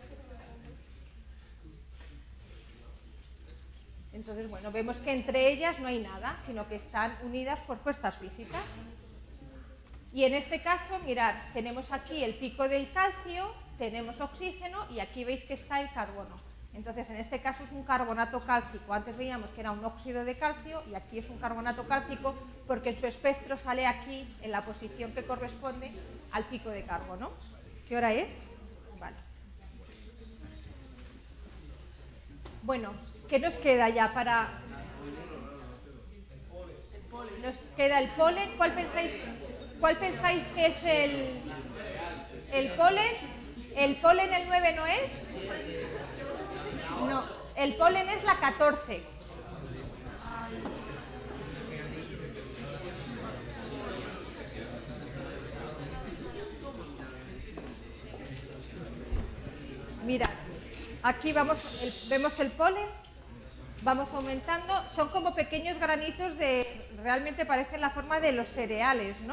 Entonces, bueno, vemos que entre ellas no hay nada, sino que están unidas por fuerzas físicas. Y en este caso, mirad, tenemos aquí el pico del calcio, tenemos oxígeno y aquí veis que está el carbono. Entonces, en este caso es un carbonato cálcico. Antes veíamos que era un óxido de calcio y aquí es un carbonato cálcico porque en su espectro sale aquí en la posición que corresponde al pico de carbono. ¿Qué hora es? Vale. Bueno, ¿qué nos queda ya para...? Nos queda el polen. ¿Cuál pensáis que es el polen? ¿El polen el 9 no es? No, el polen es la 14. Mira, aquí vemos el polen, vamos aumentando, son como pequeños granitos realmente parecen la forma de los cereales, ¿no?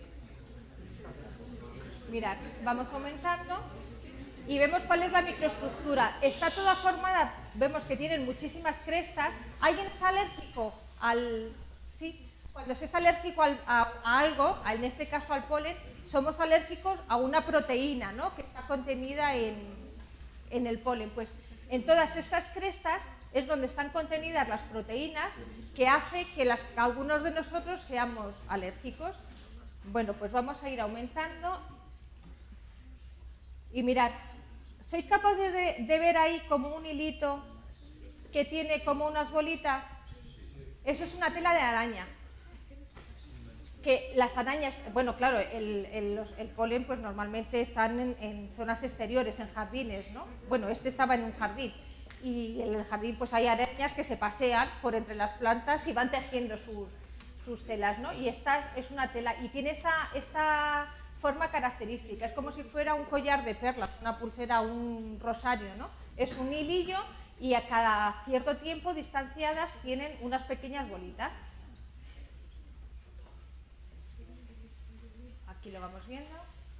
Mirad, vamos aumentando. Y vemos cuál es la microestructura. Está toda formada, vemos que tienen muchísimas crestas. ¿Alguien es alérgico al...? Sí, cuando se es alérgico a algo, en este caso al polen, somos alérgicos a una proteína, ¿no?, que está contenida en el polen. Pues en todas estas crestas es donde están contenidas las proteínas que hace que algunos de nosotros seamos alérgicos. Bueno, pues vamos a ir aumentando. Y mirad, ¿sois capaces de ver ahí como un hilito que tiene como unas bolitas? Eso es una tela de araña. Que las arañas, bueno, claro, el polen pues normalmente están en zonas exteriores, en jardines, ¿no? Bueno, este estaba en un jardín y en el jardín pues hay arañas que se pasean por entre las plantas y van tejiendo sus telas, ¿no? Y esta es una tela y tiene esta forma característica, es como si fuera un collar de perlas, una pulsera, un rosario, ¿no? Es un hilillo y a cada cierto tiempo, distanciadas, tienen unas pequeñas bolitas. Aquí lo vamos viendo.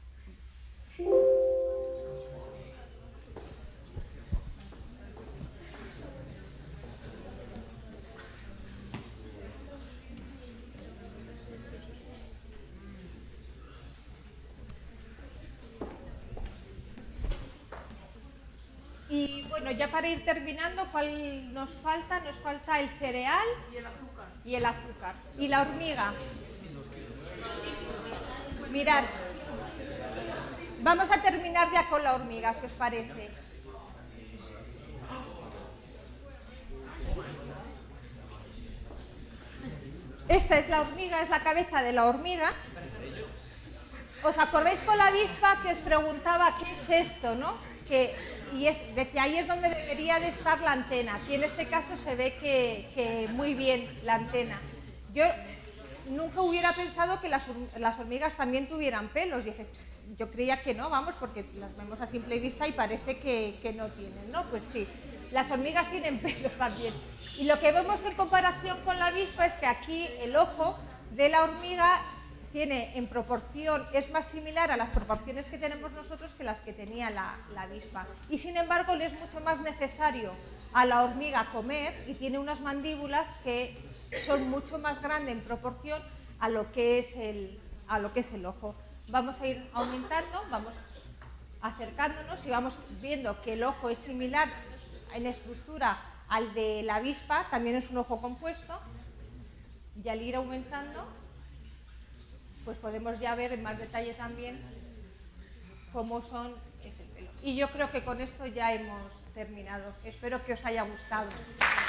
Y bueno, ya para ir terminando, ¿cuál nos falta? Nos falta el cereal y el azúcar. Y la hormiga. Mirad, vamos a terminar ya con la hormiga, ¿qué os parece? Esta es la hormiga, es la cabeza de la hormiga. ¿Os acordáis con la avispa que os preguntaba qué es esto, no? De que ahí es donde debería de estar la antena. Aquí en este caso se ve que muy bien la antena. Yo nunca hubiera pensado que las hormigas también tuvieran pelos. Yo creía que no, vamos, porque las vemos a simple vista y parece que no tienen, ¿no? Pues sí, las hormigas tienen pelos también. Y lo que vemos en comparación con la avispa es que aquí el ojo de la hormiga tiene en proporción, es más similar a las proporciones que tenemos nosotros que las que tenía la avispa. Y sin embargo le es mucho más necesario a la hormiga comer y tiene unas mandíbulas que son mucho más grandes en proporción a lo que es el ojo. Vamos a ir aumentando, vamos acercándonos y vamos viendo que el ojo es similar en estructura al de la avispa, también es un ojo compuesto, y al ir aumentando pues podemos ya ver en más detalle también cómo es el pelo. Y yo creo que con esto ya hemos terminado. Espero que os haya gustado.